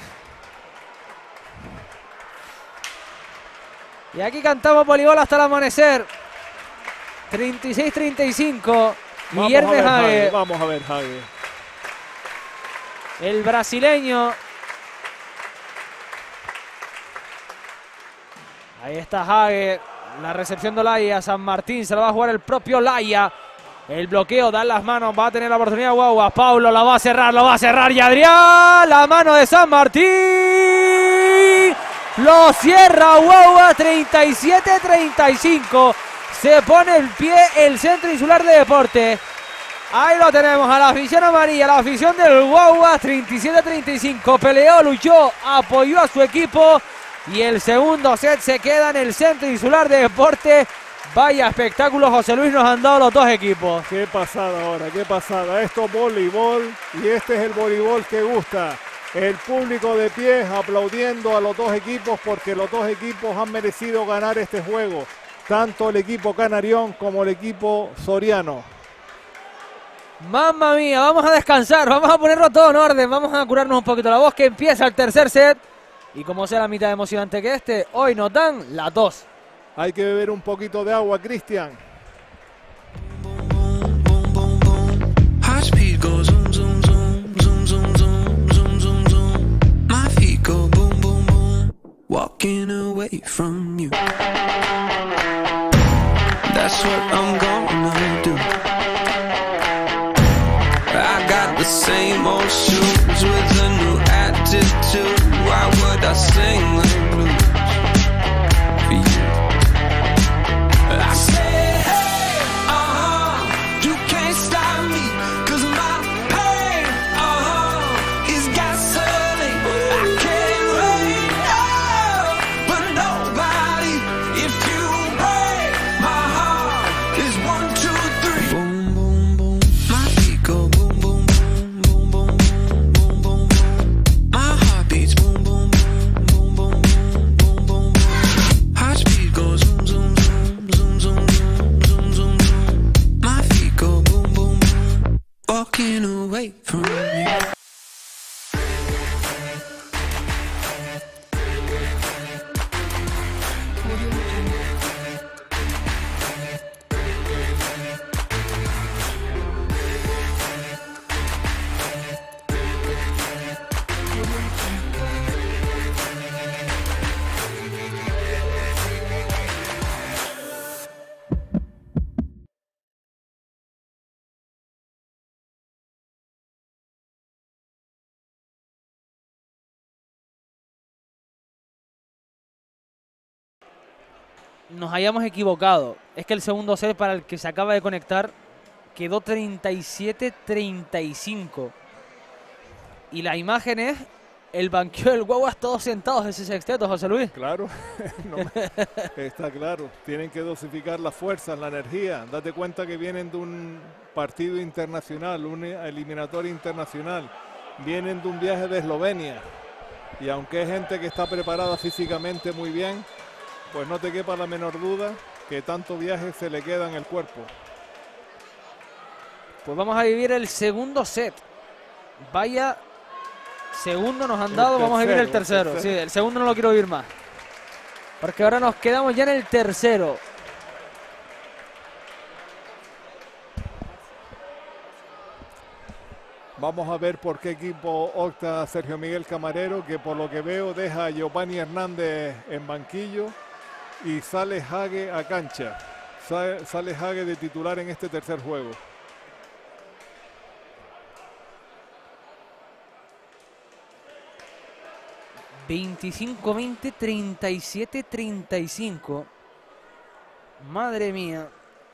Y aquí cantamos voleibol hasta el amanecer. treinta y seis treinta y cinco. Guillermo Hague. Vamos a ver, Hague. El brasileño. Ahí está Hague. La recepción de Olaya. San Martín se la va a jugar el propio Olaya. El bloqueo, da en las manos. Va a tener la oportunidad Guaguas. Paulo la va a cerrar, lo va a cerrar. Y Adrián. La mano de San Martín. Lo cierra Guaguas. treinta y siete treinta y cinco. Se pone el pie el Centro Insular de Deportes. Ahí lo tenemos, a la afición amarilla, la afición del Guaguas, treinta y siete treinta y cinco. Peleó, luchó, apoyó a su equipo. Y el segundo set se queda en el Centro Insular de Deportes. Vaya espectáculo, José Luis, nos han dado los dos equipos. Qué pasada ahora, qué pasada. Esto es voleibol y este es el voleibol que gusta. El público de pie aplaudiendo a los dos equipos porque los dos equipos han merecido ganar este juego. Tanto el equipo canarión como el equipo soriano. Mamma mía, vamos a descansar, vamos a ponerlo todo en orden, vamos a curarnos un poquito la voz, que empieza el tercer set. Y como sea la mitad emocionante que este, hoy nos dan las dos. Hay que beber un poquito de agua, Cristian. Walking away from you. That's what I'm gonna do. same old shoes with a new attitude. Why would I sing the blues for you? I said, hey, uh-huh, you can't stop me, 'cause my pain, uh-huh, is gasoline. I can't wait, oh, but nobody, if you break my heart, is one, two, three. Boom, boom, boom, my feet go boom, boom, boom, boom, boom, boom, boom, boom. My heart beats boom, boom, boom, boom, boom, boom, boom, boom. Heart speed goes zoom, zoom, zoom, zoom, zoom, zoom, zoom, zoom. My feet go boom, boom, boom, walking away from you. Nos hayamos equivocado. Es que el segundo set para el que se acaba de conectar quedó treinta y siete treinta y cinco. Y la imagen es el banquillo del Guaguas todos sentados en ese sexteto, José Luis. Claro, no me- está claro. Tienen que dosificar las fuerzas, la energía. Date cuenta que vienen de un partido internacional, una eliminatoria internacional. Vienen de un viaje de Eslovenia. Y aunque es gente que está preparada físicamente muy bien, pues no te quepa la menor duda que tanto viaje se le queda en el cuerpo. Pues vamos a vivir el segundo set. Vaya segundo nos han El dado, vamos a vivir el tercero, tercero. el Sí, tercero. el segundo no lo quiero vivir más. Porque ahora nos quedamos ya en el tercero. Vamos a ver por qué equipo opta Sergio Miguel Camarero, que por lo que veo deja a Giovanni Hernández en banquillo y sale Hague a cancha. Sa- Sale Hague de titular en este tercer juego. veinticinco veinte, treinta y siete treinta y cinco. Madre mía.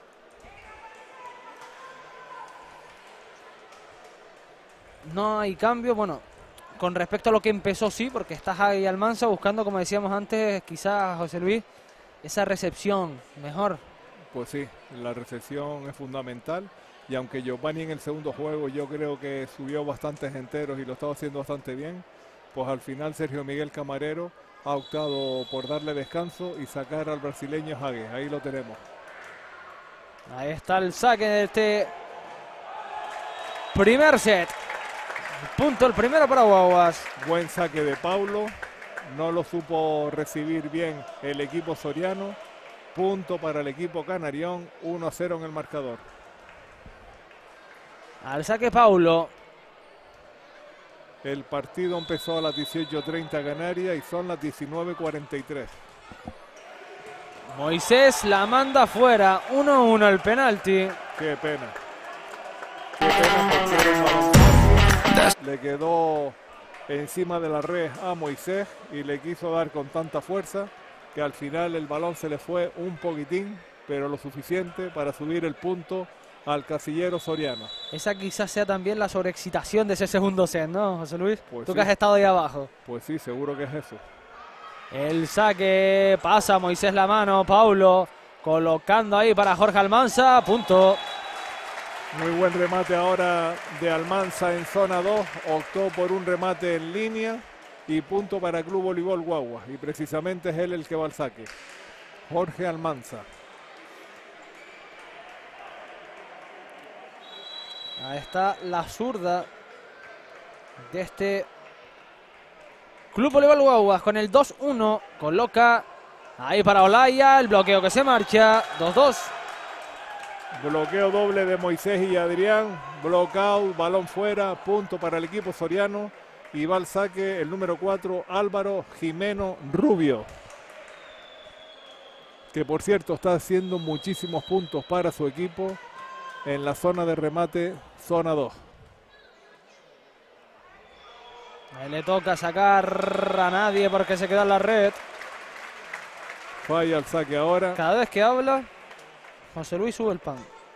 No hay cambio. Bueno, con respecto a lo que empezó, sí, porque está Javi Almanza buscando, como decíamos antes, quizás José Luis, esa recepción mejor. Pues sí, la recepción es fundamental. Y aunque Giovanni en el segundo juego yo creo que subió bastantes enteros y lo estaba haciendo bastante bien, pues al final Sergio Miguel Camarero ha optado por darle descanso y sacar al brasileño Hague. Ahí lo tenemos. Ahí está el saque de este primer set. Punto el primero para Guaguas. Buen saque de Paulo. No lo supo recibir bien el equipo soriano. Punto para el equipo canarión. uno a cero en el marcador. Al saque Paulo. El partido empezó a las dieciocho treinta Canarias y son las diecinueve cuarenta y tres. Moisés la manda fuera. uno a uno el penalti. Qué pena. Qué pena porque era un balón fácil. Le quedó encima de la red a Moisés y le quiso dar con tanta fuerza que al final el balón se le fue un poquitín, pero lo suficiente para subir el punto al casillero soriano. Esa quizás sea también la sobreexcitación de ese segundo set, ¿no, José Luis? Pues Tú sí. que has estado ahí abajo. Pues sí, seguro que es eso. El saque pasa Moisés la mano. Paulo colocando ahí para Jorge Almanza. Punto. Muy buen remate ahora de Almanza en zona dos. Optó por un remate en línea y punto para Club Voleibol Guaguas. Y precisamente es él el que va al saque. Jorge Almanza. Ahí está la zurda de este Club Voleibol Guaguas con el dos uno. Coloca ahí para Olaya. El bloqueo que se marcha. dos dos. Bloqueo doble de Moisés y Adrián. Blockout, balón fuera, punto para el equipo soriano. Y va al saque el número cuatro, Álvaro Jimeno Rubio. Que por cierto está haciendo muchísimos puntos para su equipo en la zona de remate, zona dos. Ahí le toca sacar a nadie porque se queda en la red. Falla el saque ahora. Cada vez que habla, José Luis sube el pan.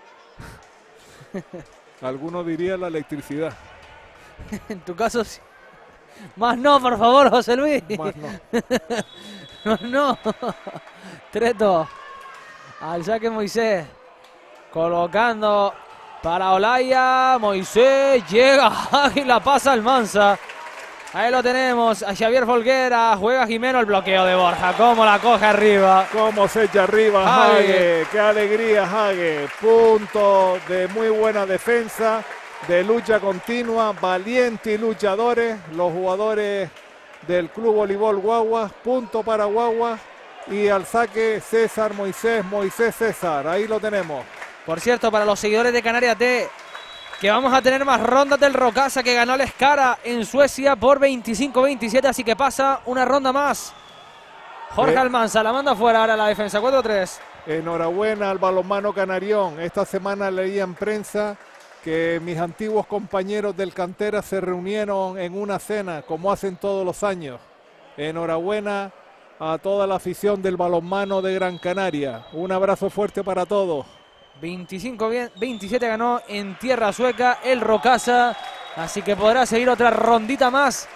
Alguno diría la electricidad. En tu caso sí. Más no, por favor, José Luis. Más no. Más no. tres dos. Al saque Moisés. Colocando para Olaya. Moisés llega y la pasa Almansa. Ahí lo tenemos. A Xavier Folguera. Juega Jimeno. El bloqueo de Borja. Cómo la coge arriba. Cómo se echa arriba Hague. Qué alegría Hague. Punto de muy buena defensa. De lucha continua. Valientes y luchadores. Los jugadores del Club Voleibol Guaguas. Punto para Guaguas. Y al saque César Moisés. Moisés César. Ahí lo tenemos. Por cierto, para los seguidores de Canarias T, que vamos a tener más rondas del Rocasa, que ganó el Escara en Suecia por veinticinco veintisiete, así que pasa una ronda más. Jorge eh, Almansa la manda fuera ahora la defensa, cuatro tres. Enhorabuena al balonmano canarión. Esta semana leía en prensa que mis antiguos compañeros del cantera se reunieron en una cena, como hacen todos los años. Enhorabuena a toda la afición del balonmano de Gran Canaria. Un abrazo fuerte para todos. veinticinco veintisiete ganó en tierra sueca el Rocasa, así que podrá seguir otra rondita más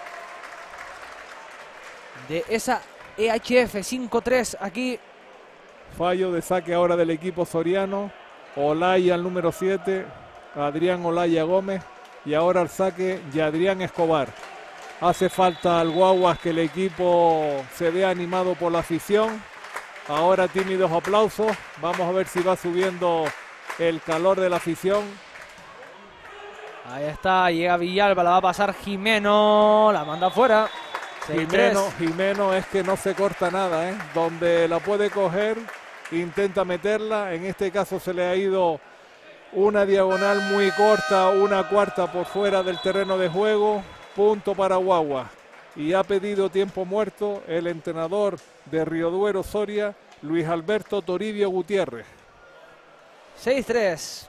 de esa E H F cinco tres aquí. Fallo de saque ahora del equipo soriano. Olaya al número siete, Adrián Olaya Gómez, y ahora al saque Yadrián Escobar. Hace falta al Guaguas que el equipo se vea animado por la afición. Ahora tímidos aplausos. Vamos a ver si va subiendo el calor de la afición. Ahí está, llega Villalba, la va a pasar Jimeno, la manda afuera. Jimeno, Jimeno es que no se corta nada, ¿eh? Donde la puede coger, intenta meterla. En este caso se le ha ido una diagonal muy corta, una cuarta por fuera del terreno de juego. Punto para Guaguas. Y ha pedido tiempo muerto el entrenador de Río Duero Soria, Luis Alberto Toribio Gutiérrez. seis tres.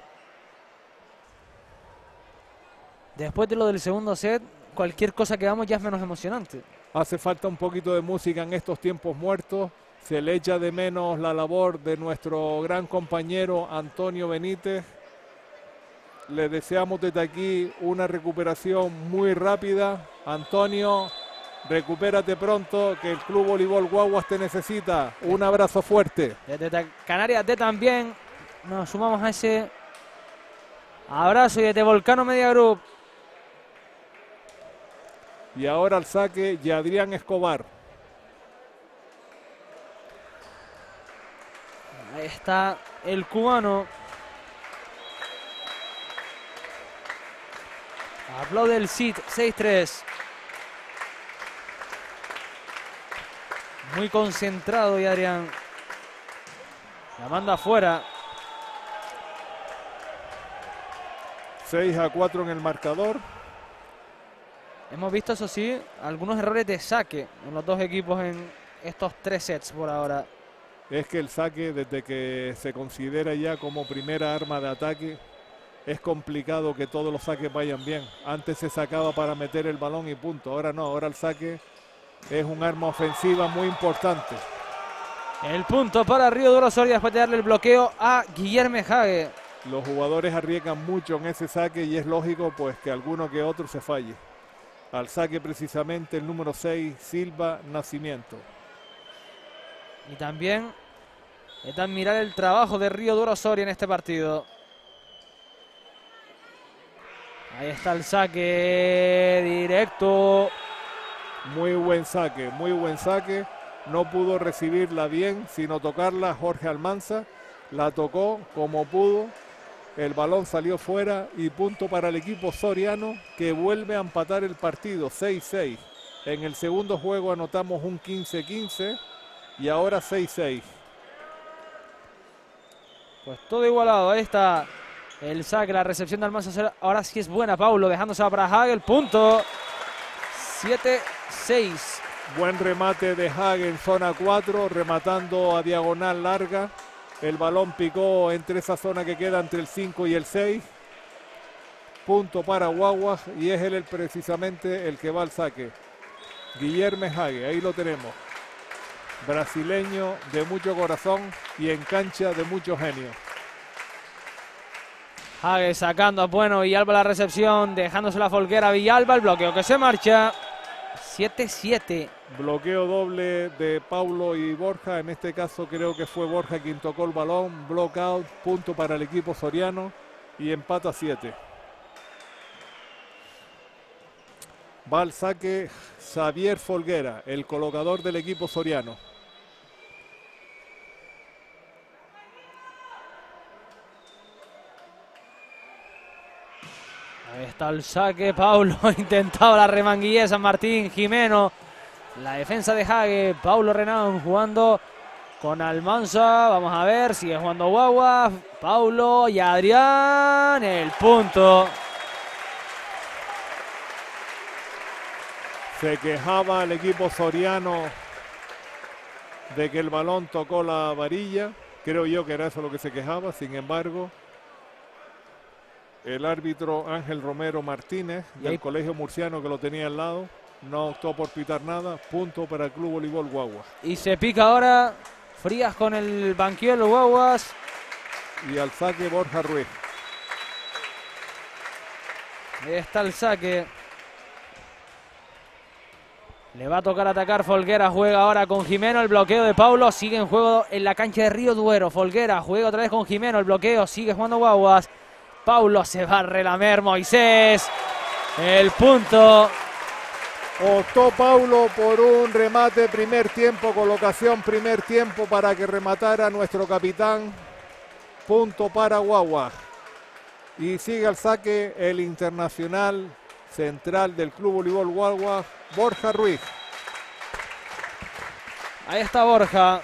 Después de lo del segundo set, cualquier cosa que hagamos ya es menos emocionante. Hace falta un poquito de música en estos tiempos muertos. Se le echa de menos la labor de nuestro gran compañero Antonio Benítez. Le deseamos desde aquí una recuperación muy rápida. Antonio, recupérate pronto, que el Club Voleibol Guaguas te necesita. Un abrazo fuerte. Desde Canarias T también nos sumamos a ese abrazo, y desde Volcano Media Group. Y ahora al saque Yadrián Escobar. Ahí está el cubano. Aplaude el S I T, seis tres. Muy concentrado y Adrián. La manda afuera. seis a cuatro en el marcador. Hemos visto, eso sí, algunos errores de saque en los dos equipos en estos tres sets por ahora. Es que el saque, desde que se considera ya como primera arma de ataque, es complicado que todos los saques vayan bien. Antes se sacaba para meter el balón y punto. Ahora no, ahora el saque es un arma ofensiva muy importante. El punto para Río Duero Soria después de darle el bloqueo a Guillermo Hague. Los jugadores arriesgan mucho en ese saque y es lógico pues que alguno que otro se falle. Al saque precisamente el número seis, Silva Nacimiento. Y también es de admirar el trabajo de Río Duero Soria en este partido. Ahí está el saque directo. Muy buen saque, muy buen saque. No pudo recibirla bien, sino tocarla Jorge Almanza. La tocó como pudo. El balón salió fuera y punto para el equipo soriano, que vuelve a empatar el partido seis seis. En el segundo juego anotamos un quince quince y ahora seis seis. Pues todo igualado. Ahí está el saque, la recepción de Almanza. Ahora sí es buena, Paulo, dejándose para Hague el punto. siete seis. Buen remate de Hague en zona cuatro, rematando a diagonal larga. El balón picó entre esa zona que queda entre el cinco y el seis. punto para Guaguas, y es él el, precisamente el que va al saque. Guillermo Hague, ahí lo tenemos. Brasileño de mucho corazón y en cancha de mucho genio. Hague sacando, bueno, Villalba la recepción, dejándose la Folguera a Villalba, el bloqueo que se marcha. siete siete. Bloqueo doble de Paulo y Borja, en este caso creo que fue Borja quien tocó el balón. Blockout, punto para el equipo soriano y empata siete. Va al saque Xavier Folguera, el colocador del equipo soriano. Ahí está el saque, Paulo intentaba la remanguilla de San Martín, Jimeno, la defensa de Hague, Paulo Renan jugando con Almanza, vamos a ver, sigue jugando Guagua, Paulo y Adrián, el punto. Se quejaba el equipo soriano de que el balón tocó la varilla, creo yo que era eso lo que se quejaba, sin embargo... El árbitro Ángel Romero Martínez del Colegio Murciano, que lo tenía al lado, no optó por pitar nada. Punto para el Club Voleibol Guaguas. Y se pica ahora Frías con el banquillo de los Guaguas. Y al saque Borja Ruiz. Ahí está el saque. Le va a tocar atacar Folguera, juega ahora con Jimeno, el bloqueo de Paulo, sigue en juego en la cancha de Río Duero. Folguera juega otra vez con Jimeno, el bloqueo, sigue jugando Guaguas. Paulo se va a relamer, Moisés, el punto. Optó Paulo por un remate primer tiempo, colocación primer tiempo para que rematara nuestro capitán. Punto para Guaguas. Y sigue al saque el internacional central del Club Voleibol Guaguas, Borja Ruiz. Ahí está Borja.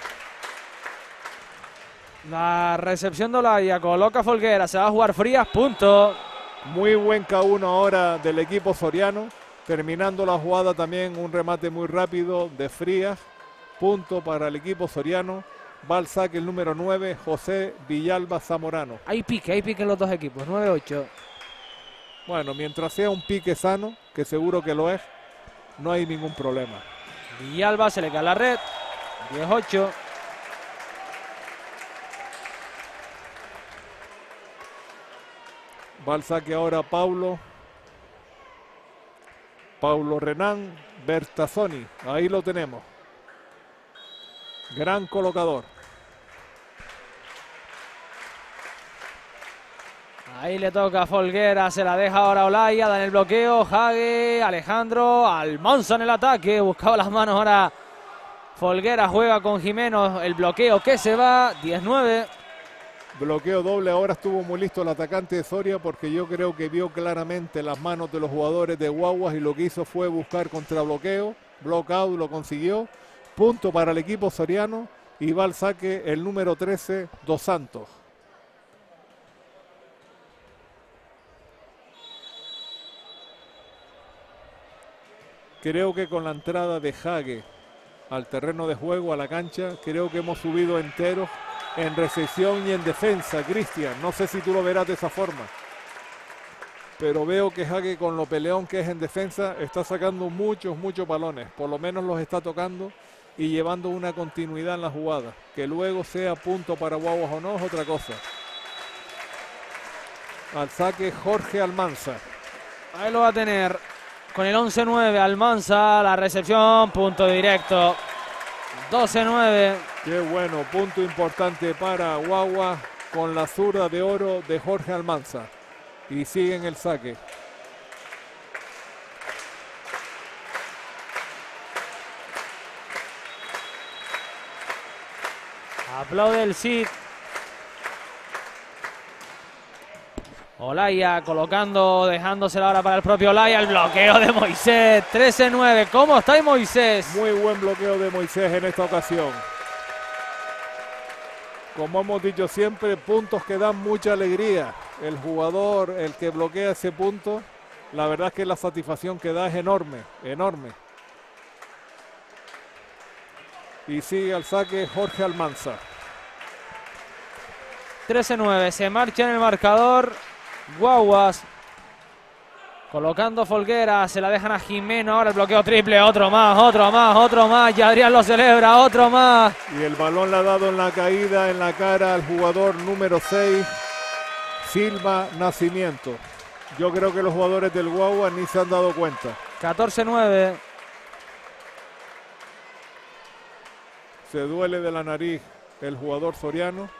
La recepción de Olaya, coloca Folguera, se va a jugar Frías, punto. Muy buen K uno ahora del equipo soriano. Terminando la jugada también un remate muy rápido de Frías. Punto para el equipo soriano. Va al saque el número nueve, José Villalba Zamorano. Hay pique, hay pique en los dos equipos, nueve ocho. Bueno, mientras sea un pique sano, que seguro que lo es, no hay ningún problema. Villalba se le cae la red, diez ocho. Va al saque ahora Paulo. Paulo Renan Bertazzoni. Ahí lo tenemos. Gran colocador. Ahí le toca a Folguera, se la deja ahora Olaya, da en el bloqueo, Hague, Alejandro, Almanza en el ataque, buscaba las manos ahora Folguera, juega con Jimeno, el bloqueo que se va, diez nueve. Bloqueo doble, ahora estuvo muy listo el atacante de Soria porque yo creo que vio claramente las manos de los jugadores de Guaguas y lo que hizo fue buscar contrabloqueo, blockout, lo consiguió, punto para el equipo soriano y va al saque el número trece, Dos Santos. Creo que con la entrada de Hague al terreno de juego, a la cancha, creo que hemos subido enteros en recepción y en defensa, Cristian. No sé si tú lo verás de esa forma. Pero veo que Hague, con lo peleón que es en defensa, está sacando muchos, muchos balones. Por lo menos los está tocando y llevando una continuidad en la jugada. Que luego sea punto para Guaguas o no es otra cosa. Al saque Jorge Almanza. Ahí lo va a tener con el once nueve, Almanza, la recepción, punto directo. doce nueve. Qué bueno, punto importante para Guaguas con la zurda de oro de Jorge Almanza. Y sigue en el saque. Aplaude el Cid. Olaya colocando, dejándosela ahora para el propio Olaya. El bloqueo de Moisés. trece nueve. ¿Cómo está ahí Moisés? Muy buen bloqueo de Moisés en esta ocasión. Como hemos dicho siempre, puntos que dan mucha alegría. El jugador, el que bloquea ese punto, la verdad es que la satisfacción que da es enorme, enorme. Y sigue al saque Jorge Almanza. trece nueve. Se marcha en el marcador Guaguas. Colocando Folguera, se la dejan a Jimeno, ahora el bloqueo triple, otro más, otro más, otro más, y Adrián lo celebra, otro más. Y el balón le ha dado en la caída, en la cara al jugador número seis, Silva Nacimiento. Yo creo que los jugadores del Guagua ni se han dado cuenta. catorce nueve. Se duele de la nariz el jugador soriano.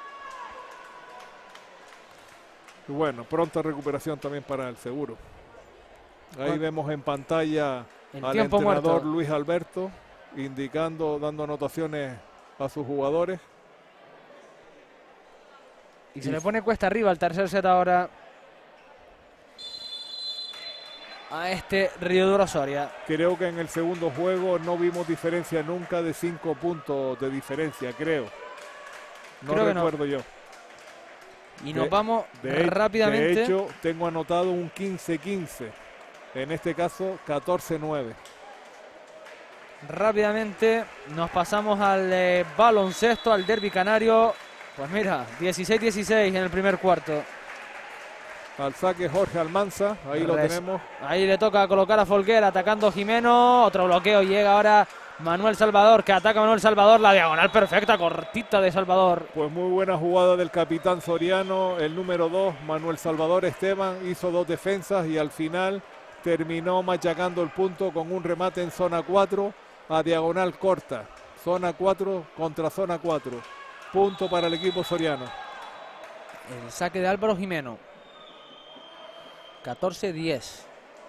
Y bueno, pronta recuperación también para el seguro. Ahí Bueno, vemos en pantalla el al tiempo entrenador muerto. Luis Alberto indicando, dando anotaciones a sus jugadores. Y se le pone cuesta arriba al tercer set ahora a este Río Duro Soria. Creo que en el segundo juego no vimos diferencia nunca de cinco puntos de diferencia, creo. No Creo que no. recuerdo yo. Y nos De- vamos De, rápidamente. de hecho, tengo anotado un quince quince. En este caso, catorce nueve. Rápidamente nos pasamos al eh, baloncesto, al derbi canario. Pues mira, dieciséis dieciséis en el primer cuarto. Al saque Jorge Almanza, ahí lo Res- tenemos. Ahí le toca colocar a Folguera, atacando Jimeno. Otro bloqueo, llega ahora Manuel Salvador, que ataca a Manuel Salvador. La diagonal perfecta, cortita de Salvador. Pues muy buena jugada del capitán soriano, el número dos, Manuel Salvador Esteban, hizo dos defensas y al final terminó machacando el punto con un remate en zona cuatro a diagonal corta. Zona cuatro contra zona cuatro. Punto para el equipo soriano. El saque de Álvaro Jimeno. catorce diez.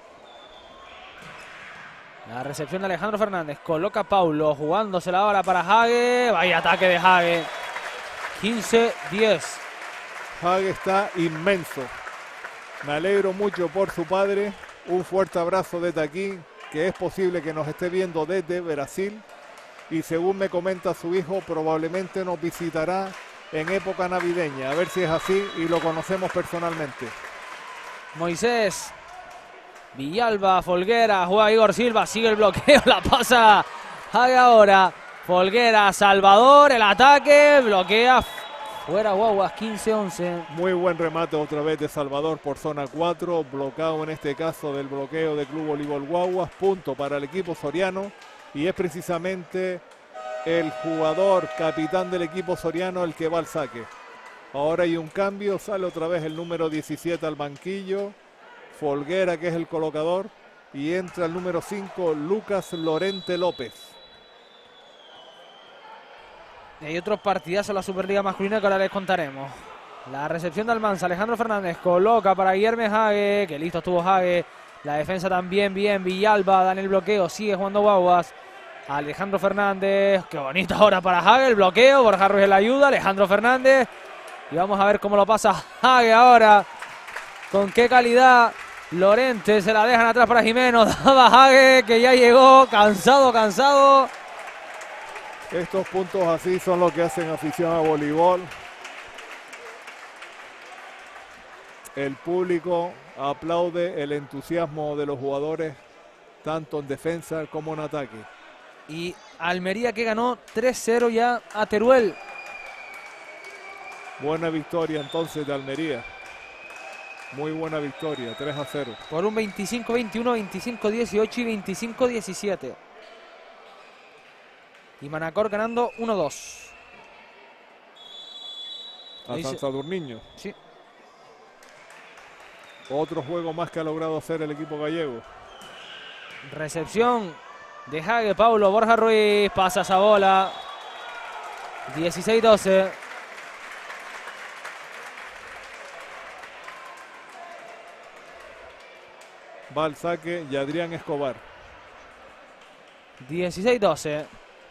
La recepción de Alejandro Fernández. Coloca a Paulo, jugándosela ahora para Hague. Vaya ataque de Hague. quince diez. Hague está inmenso. Me alegro mucho por su padre. Un fuerte abrazo desde aquí, que es posible que nos esté viendo desde Brasil. Y según me comenta su hijo, probablemente nos visitará en época navideña. A ver si es así y lo conocemos personalmente. Moisés. Villalba, Folguera, juega Igor Silva, sigue el bloqueo, la pasa Hague ahora. Folguera, Salvador, el ataque, bloquea. Fuera Guaguas, quince once. Muy buen remate otra vez de Salvador por zona cuatro, bloqueado en este caso del bloqueo de Club Voleibol Guaguas, punto para el equipo soriano y es precisamente el jugador capitán del equipo soriano el que va al saque. Ahora hay un cambio, sale otra vez el número diecisiete al banquillo, Folguera que es el colocador y entra el número cinco Lucas Lorente López. Y hay otros partidazos en la Superliga masculina que ahora les contaremos. La recepción de Almanza, Alejandro Fernández coloca para Guillermo Hague, que listo estuvo Hague. La defensa también bien, Villalba da en el bloqueo, sigue jugando Guaguas. Alejandro Fernández, qué bonita ahora para Hague, el bloqueo, Borja Ruiz en la ayuda, Alejandro Fernández. Y vamos a ver cómo lo pasa Hague ahora. Con qué calidad. Lorente se la dejan atrás para Jimeno, daba Hague que ya llegó, cansado, cansado. Estos puntos así son los que hacen afición a voleibol. El público aplaude el entusiasmo de los jugadores, tanto en defensa como en ataque. Y Almería que ganó tres cero ya a Teruel. Buena victoria entonces de Almería. Muy buena victoria, tres a cero. Por un veinticinco veintiuno, veinticinco dieciocho y veinticinco diecisiete. Y Manacor ganando uno dos. A Dice- San Sadurniño. Sí. Otro juego más que ha logrado hacer el equipo gallego. Recepción de Hague, Paulo, Borja Ruiz, pasa esa bola. dieciséis doce. Va al saque y Adrián Escobar. dieciséis doce.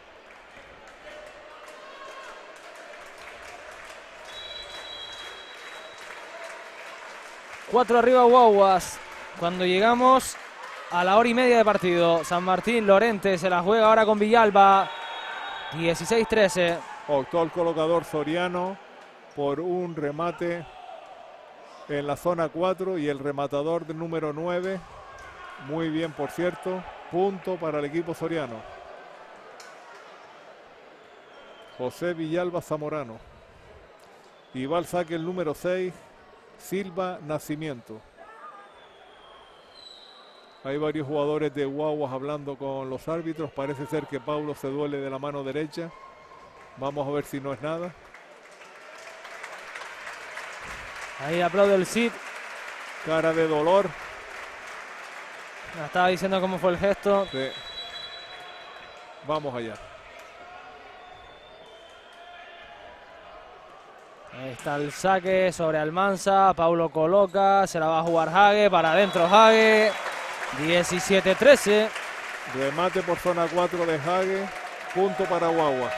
Cuatro arriba Guaguas. Cuando llegamos a la hora y media de partido. San Martín, Lorente se la juega ahora con Villalba. dieciséis trece. Optó el colocador soriano por un remate en la zona cuatro y el rematador del número nueve. Muy bien, por cierto. Punto para el equipo soriano. José Villalba Zamorano. Y va al saque el número seis, Silva Nacimiento. Hay varios jugadores de Guaguas hablando con los árbitros. Parece ser que Paulo se duele de la mano derecha. Vamos a ver si no es nada. Ahí aplaude el Cid. Cara de dolor. Me estaba diciendo cómo fue el gesto. Sí. Vamos allá. Ahí está el saque sobre Almansa. Paulo coloca. Se la va a jugar Hague. Para adentro Hague. diecisiete trece. Remate por zona cuatro de Hague. Punto para Guaguas.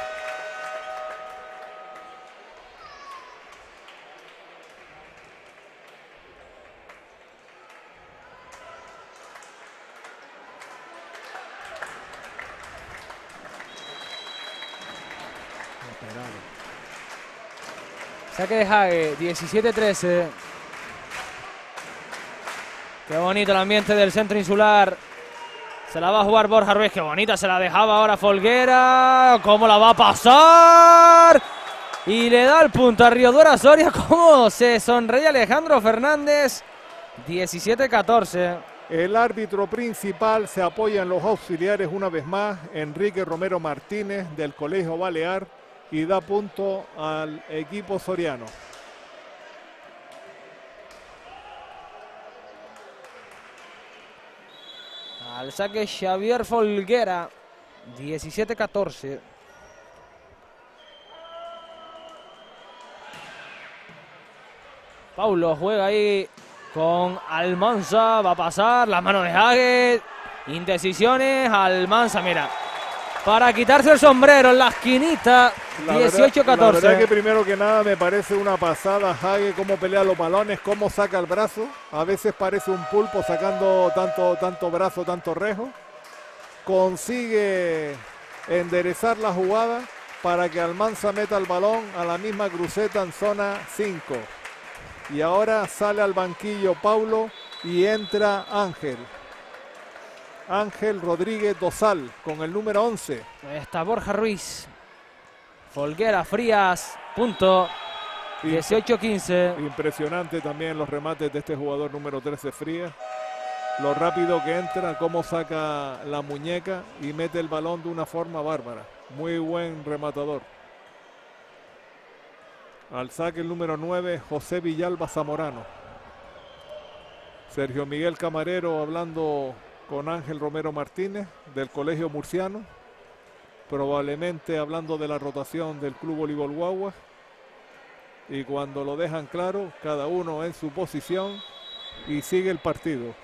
Saque de Hague, diecisiete trece. Qué bonito el ambiente del centro insular. Se la va a jugar Borja Ruiz. Qué bonita se la dejaba ahora Folguera. ¿Cómo la va a pasar? Y le da el punto a Riodora Soria. ¿Cómo se sonríe Alejandro Fernández? diecisiete catorce. El árbitro principal se apoya en los auxiliares una vez más. Enrique Romero Martínez del Colegio Balear. Y da punto al equipo soriano. Al saque Xavier Folguera, diecisiete catorce. Paulo juega ahí con Almansa, va a pasar, la mano de Hague, indecisiones, Almansa, mira, para quitarse el sombrero en la esquinita, dieciocho catorce. La verdad que primero que nada me parece una pasada Hague, cómo pelea los balones, cómo saca el brazo. A veces parece un pulpo sacando tanto, tanto brazo, tanto rejo. Consigue enderezar la jugada para que Almansa meta el balón a la misma cruceta en zona cinco. Y ahora sale al banquillo Paulo y entra Ángel. Ángel Rodríguez Dosal con el número once. Está Borja Ruiz. Folguera, Frías, punto. dieciocho quince. Impresionante también los remates de este jugador número trece, Frías. Lo rápido que entra, cómo saca la muñeca y mete el balón de una forma bárbara. Muy buen rematador. Al saque el número nueve, José Villalba Zamorano. Sergio Miguel Camarero hablando con Ángel Romero Martínez del Colegio Murciano, probablemente hablando de la rotación del Club Voleibol Guaguas, y cuando lo dejan claro, cada uno en su posición y sigue el partido.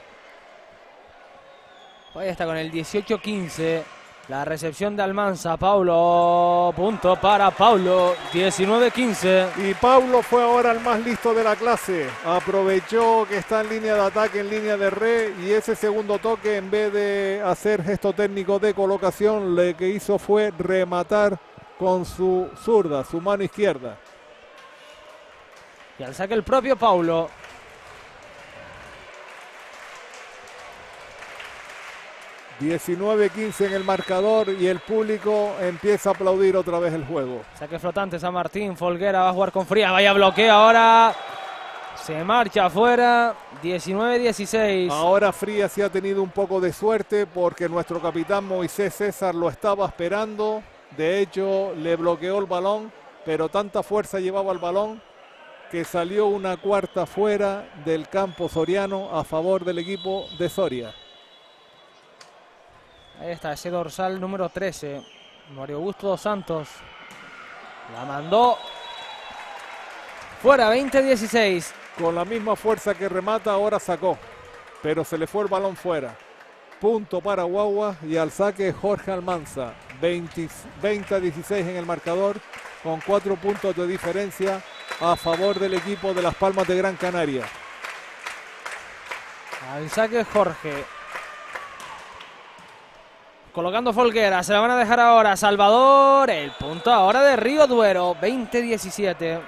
Ahí está con el dieciocho quince, la recepción de Almansa, Paulo, punto para Paulo, diecinueve quince. Y Paulo fue ahora el más listo de la clase, aprovechó que está en línea de ataque, en línea de red, y ese segundo toque, en vez de hacer gesto técnico de colocación, lo que hizo fue rematar con su zurda, su mano izquierda. Y al saque el propio Paulo. diecinueve quince en el marcador y el público empieza a aplaudir otra vez el juego. Saque flotante San Martín, Folguera va a jugar con Frías, vaya bloqueo ahora. Se marcha afuera, diecinueve dieciséis. Ahora Frías sí ha tenido un poco de suerte porque nuestro capitán Moisés César lo estaba esperando. De hecho, le bloqueó el balón, pero tanta fuerza llevaba el balón que salió una cuarta fuera del campo soriano a favor del equipo de Soria. Ahí está ese dorsal número trece, Mario Augusto dos Santos. La mandó fuera, veinte dieciséis. Con la misma fuerza que remata, ahora sacó, pero se le fue el balón fuera. Punto para Guaguas y al saque Jorge Almansa. veinte a dieciséis en el marcador, con cuatro puntos de diferencia a favor del equipo de Las Palmas de Gran Canaria. Al saque Jorge. Colocando Folguera, se la van a dejar ahora Salvador. El punto ahora de Río Duero, veinte diecisiete.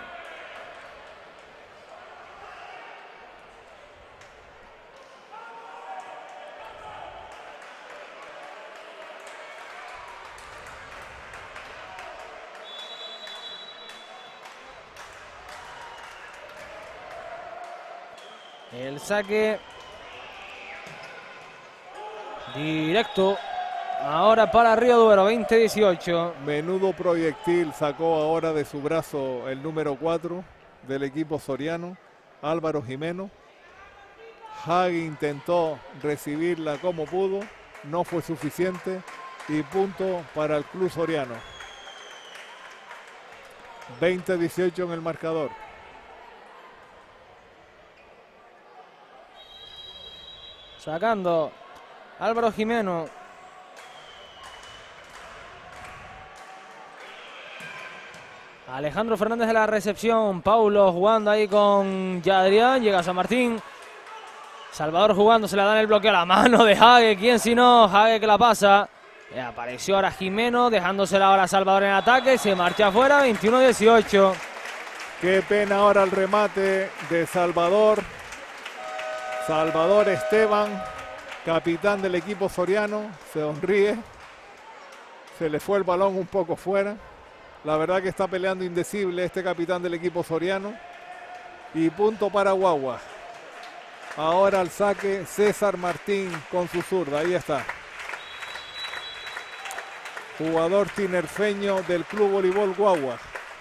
El saque Directo. Ahora para Río Duero, veinte dieciocho. Menudo proyectil sacó ahora de su brazo el número cuatro del equipo soriano, Álvaro Jimeno. Hagi intentó recibirla como pudo, no fue suficiente y punto para el club soriano. veinte dieciocho en el marcador. Sacando Álvaro Jimeno. Alejandro Fernández de la recepción. Paulo jugando ahí con Yadrián. Llega San Martín. Salvador jugando. Se le da en el bloqueo a la mano de Hage. ¿Quién si no? Hage que la pasa. Y apareció ahora Jimeno. Dejándosela ahora a Salvador en ataque. Se marcha afuera. veintiuno dieciocho. Qué pena ahora el remate de Salvador. Salvador Esteban, capitán del equipo soriano. Se sonríe. Se le fue el balón un poco fuera. La verdad que está peleando indecible este capitán del equipo soriano. Y punto para Guagua. Ahora al saque César Martín con su zurda. Ahí está. Jugador tinerfeño del Club Voleibol Guagua.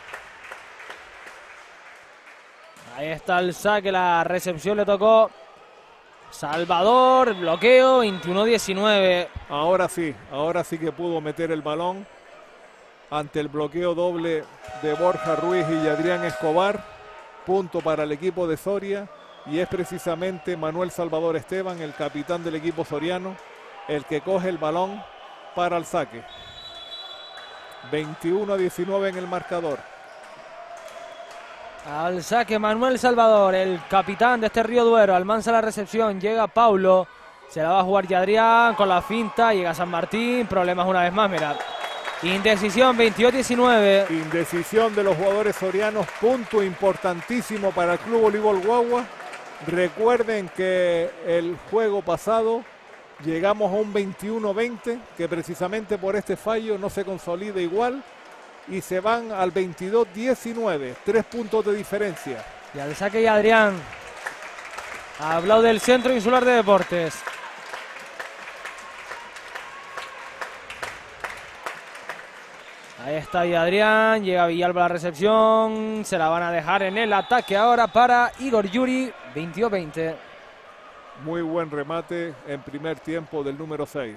Ahí está el saque. La recepción le tocó Salvador. Bloqueo. veintiuno diecinueve. Ahora sí. Ahora sí que pudo meter el balón. Ante el bloqueo doble de Borja Ruiz y Adrián Escobar. Punto para el equipo de Soria. Y es precisamente Manuel Salvador Esteban, el capitán del equipo soriano, el que coge el balón para el saque. veintiuno a diecinueve en el marcador. Al saque Manuel Salvador, el capitán de este Río Duero. Almanza la recepción. Llega Paulo. Se la va a jugar Yadrián con la finta. Llega San Martín. Problemas una vez más, mirad. Indecisión, veintidós diecinueve. Indecisión de los jugadores sorianos, punto importantísimo para el Club Voleibol Guagua. Recuerden que el juego pasado llegamos a un veintiuno veinte, que precisamente por este fallo no se consolida igual y se van al veintidós diecinueve, tres puntos de diferencia. Y al saque Yadrián. Ha hablado del Centro Insular de Deportes. Ahí está Adrián, llega Villalba a la recepción, se la van a dejar en el ataque ahora para Igor Yuri, veintidós veinte. Muy buen remate en primer tiempo del número seis.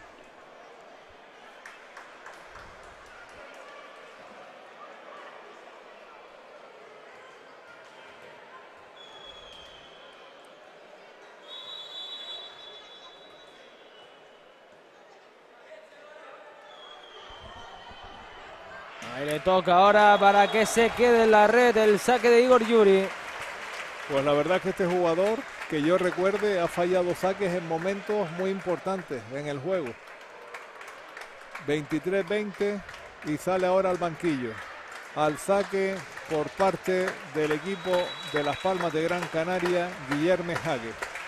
Ahí le toca ahora para que se quede en la red el saque de Igor Yuri. Pues la verdad que este jugador, que yo recuerde, ha fallado saques en momentos muy importantes en el juego. veintitrés veinte y sale ahora al banquillo. Al saque por parte del equipo de Las Palmas de Gran Canaria, Guillermo Hage.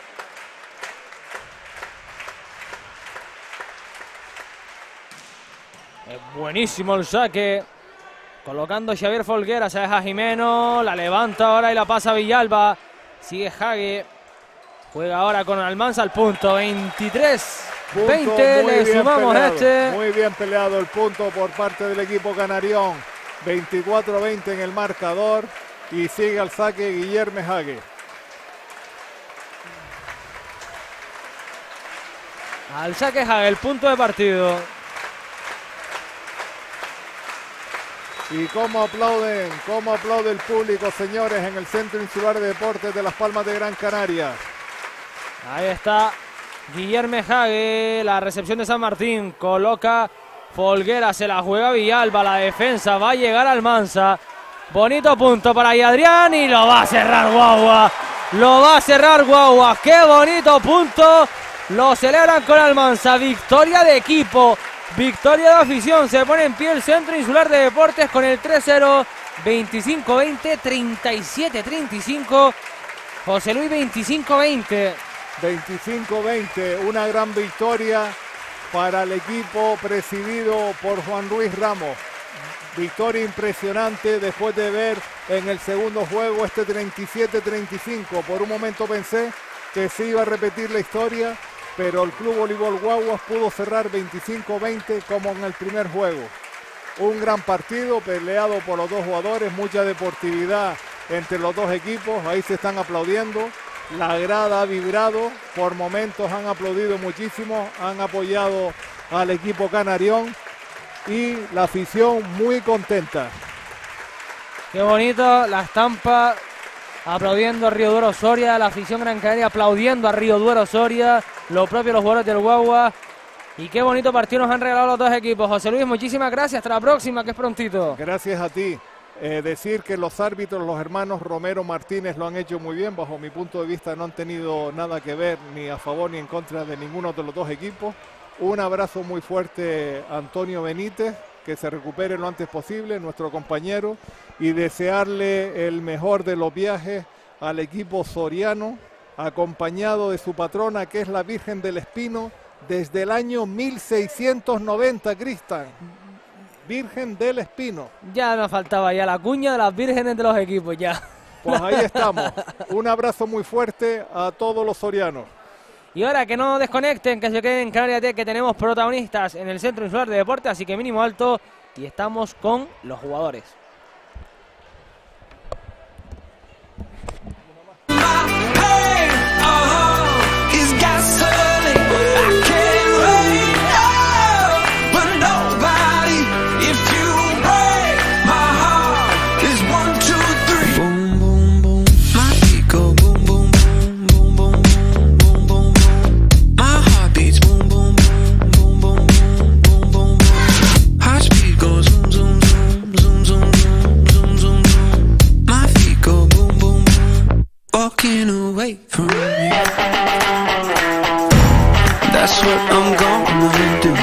Es buenísimo el saque. Colocando Xavier Folguera, se deja Jimeno, la levanta ahora y la pasa a Villalba. Sigue Hage. Juega ahora con Almanza al punto. veintitrés veinte, le sumamos peleado, este. Muy bien peleado el punto por parte del equipo canarión. veinticuatro veinte en el marcador. Y sigue al saque Guillermo Hage. Al saque Hage, el punto de partido. Y cómo aplauden, cómo aplaude el público, señores, en el Centro Insular de Deportes de Las Palmas de Gran Canaria. Ahí está Guillermo Hage, la recepción de San Martín. Coloca Folguera, se la juega Villalba, la defensa va a llegar Almanza. Bonito punto para Adrián y lo va a cerrar Guagua. Lo va a cerrar Guagua. ¡Qué bonito punto! Lo celebran con Almanza. Victoria de equipo. Victoria de afición, se pone en pie el Centro Insular de Deportes con el tres cero, veinticinco veinte, treinta y siete treinta y cinco. José Luis, veinticinco veinte. veinticinco veinte, una gran victoria para el equipo presidido por Juan Luis Ramos. Victoria impresionante después de ver en el segundo juego este treinta y siete treinta y cinco. Por un momento pensé que se iba a repetir la historia, pero el Club Voleibol Guaguas pudo cerrar veinticinco veinte como en el primer juego. Un gran partido peleado por los dos jugadores, mucha deportividad entre los dos equipos, ahí se están aplaudiendo, la grada ha vibrado, por momentos han aplaudido muchísimo, han apoyado al equipo canarión y la afición muy contenta. Qué bonito, la estampa aplaudiendo a Río Duero Soria, la afición Gran Canaria aplaudiendo a Río Duero Soria, lo propio los jugadores del Guagua. Y qué bonito partido nos han regalado los dos equipos. José Luis, muchísimas gracias, hasta la próxima, que es prontito. Gracias a ti. Eh, decir que los árbitros, los hermanos Romero Martínez, lo han hecho muy bien. Bajo mi punto de vista no han tenido nada que ver ni a favor ni en contra de ninguno de los dos equipos. Un abrazo muy fuerte a Antonio Benítez, que se recupere lo antes posible, nuestro compañero, y desearle el mejor de los viajes al equipo soriano, acompañado de su patrona, que es la Virgen del Espino, desde el año mil seiscientos noventa, Cristian. Virgen del Espino. Ya nos faltaba ya la cuña de las vírgenes de los equipos, ya. Pues ahí estamos. Un abrazo muy fuerte a todos los sorianos. Y ahora que no desconecten, que se queden en Canarias Tech, que tenemos protagonistas en el Centro Insular de Deportes, así que mínimo alto, y estamos con los jugadores. Walking away from you. That's what I'm gonna do.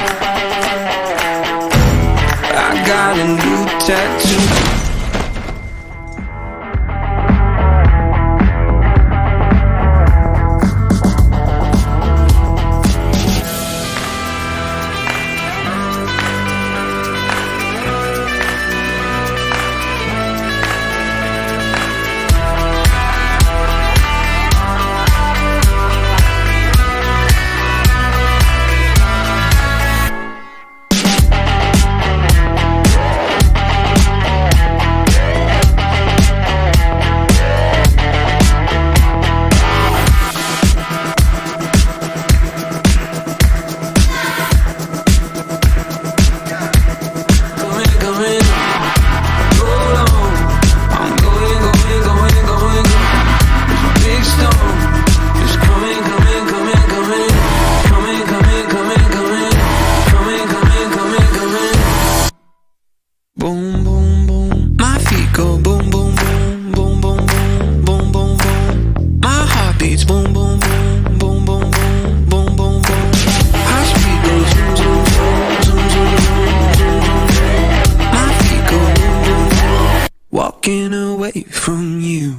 I got a new tattoo. Walking away from you.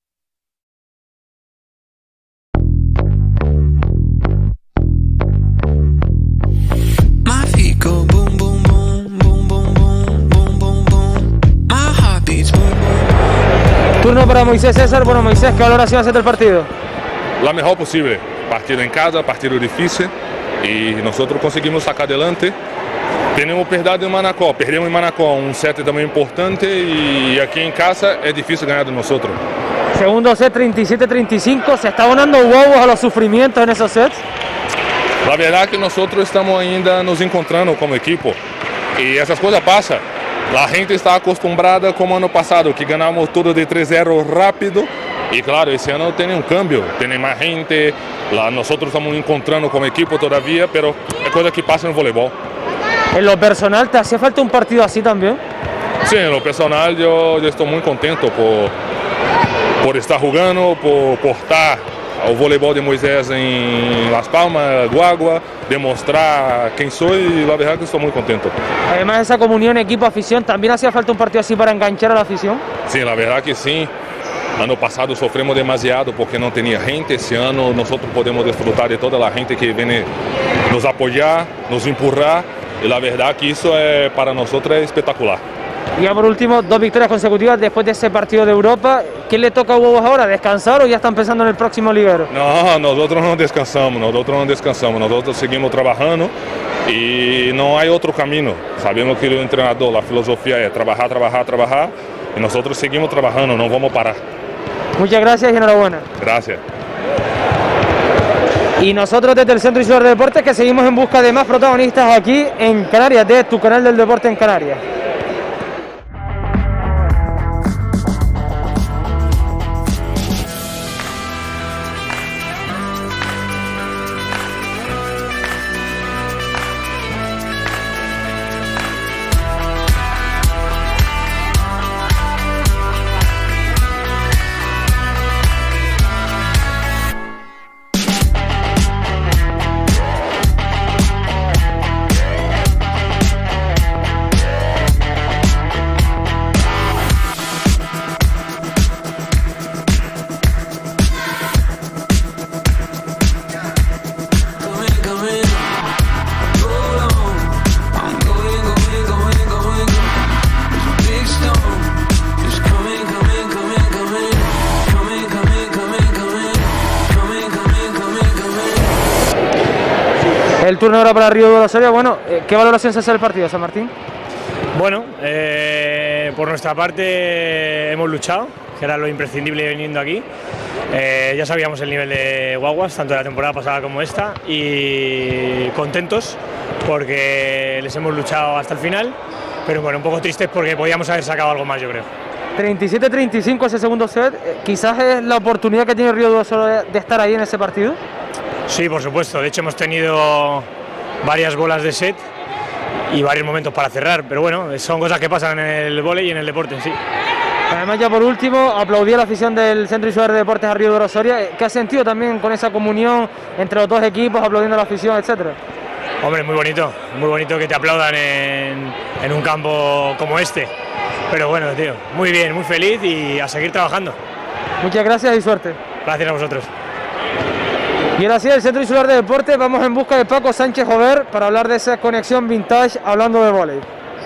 My feet go boom, boom, boom, boom, boom, boom, boom, boom, boom. My heart beats boom, boom. Turno para Moisés César. Bueno, Moisés, ¿qué valoración hace del partido? La mejor posible. Partido en casa, partido difícil y nosotros conseguimos sacar adelante. Tenemos perdido en Manacor, perdemos en Manacor un set también importante y aquí en casa es difícil ganar de nosotros. Segundo set, treinta y siete treinta y cinco, ¿se está abonando huevos a los sufrimientos en esos sets? La verdad que nosotros estamos ainda nos encontrando como equipo y esas cosas pasan. La gente está acostumbrada como ano pasado, que ganamos todo de tres cero rápido y claro, ese año tiene un cambio, tiene más gente, la, nosotros estamos encontrando como equipo todavía, pero es cosa que pasa en el voleibol. En lo personal, ¿te hacía falta un partido así también? Sí, en lo personal yo, yo estoy muy contento por, por estar jugando, por portar el voleibol de Moisés en Las Palmas, Guagua, demostrar quién soy y la verdad que estoy muy contento. Además de esa comunión equipo-afición, ¿también hacía falta un partido así para enganchar a la afición? Sí, la verdad que sí. Ano pasado sofremos demasiado porque no tenía gente. Este año nosotros podemos disfrutar de toda la gente que viene nos apoyar, nos empurrar. Y la verdad que eso es, para nosotros es espectacular. Y ya por último, dos victorias consecutivas después de ese partido de Europa. ¿Qué le toca a Huevos ahora? ¿Descansar o ya están pensando en el próximo liguero? No, nosotros no descansamos, nosotros no descansamos, nosotros seguimos trabajando y no hay otro camino. Sabemos que el entrenador, la filosofía es trabajar, trabajar, trabajar y nosotros seguimos trabajando, no vamos a parar. Muchas gracias y enhorabuena. Gracias. Y nosotros desde el Centro Insular de Deportes que seguimos en busca de más protagonistas aquí en Canarias, de tu canal del deporte en Canarias. El turno ahora para Río de la Soria. Bueno, ¿qué valoración se hace del partido, San Martín? Bueno, eh, por nuestra parte hemos luchado, que era lo imprescindible viniendo aquí. Eh, ya sabíamos el nivel de Guaguas, tanto de la temporada pasada como esta, y contentos porque les hemos luchado hasta el final, pero bueno, un poco tristes porque podíamos haber sacado algo más, yo creo. treinta y siete treinta y cinco ese segundo set, quizás es la oportunidad que tiene Río de la Soria de estar ahí en ese partido. Sí, por supuesto, de hecho hemos tenido varias bolas de set y varios momentos para cerrar, pero bueno, son cosas que pasan en el vóley y en el deporte en sí. Además, ya por último, aplaudí a la afición del Centro Insular de Deportes a Río de la Soria. ¿Qué has sentido también con esa comunión entre los dos equipos, aplaudiendo a la afición, etcétera? Hombre, muy bonito, muy bonito que te aplaudan en, en un campo como este, pero bueno, tío, muy bien, muy feliz y a seguir trabajando. Muchas gracias y suerte. Gracias a vosotros. Y ahora sí, el Centro Insular de Deportes, vamos en busca de Paco Sánchez Jover para hablar de esa conexión vintage hablando de vóley.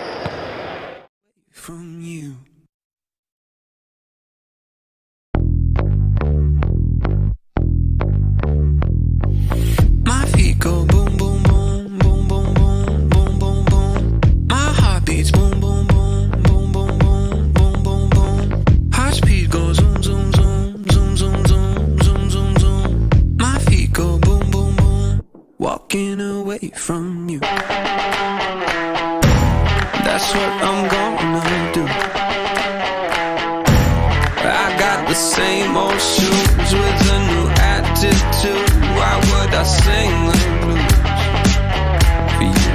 Walking away from you. That's what I'm gonna do. I got the same old shoes with a new attitude. Why would I sing the blues for you?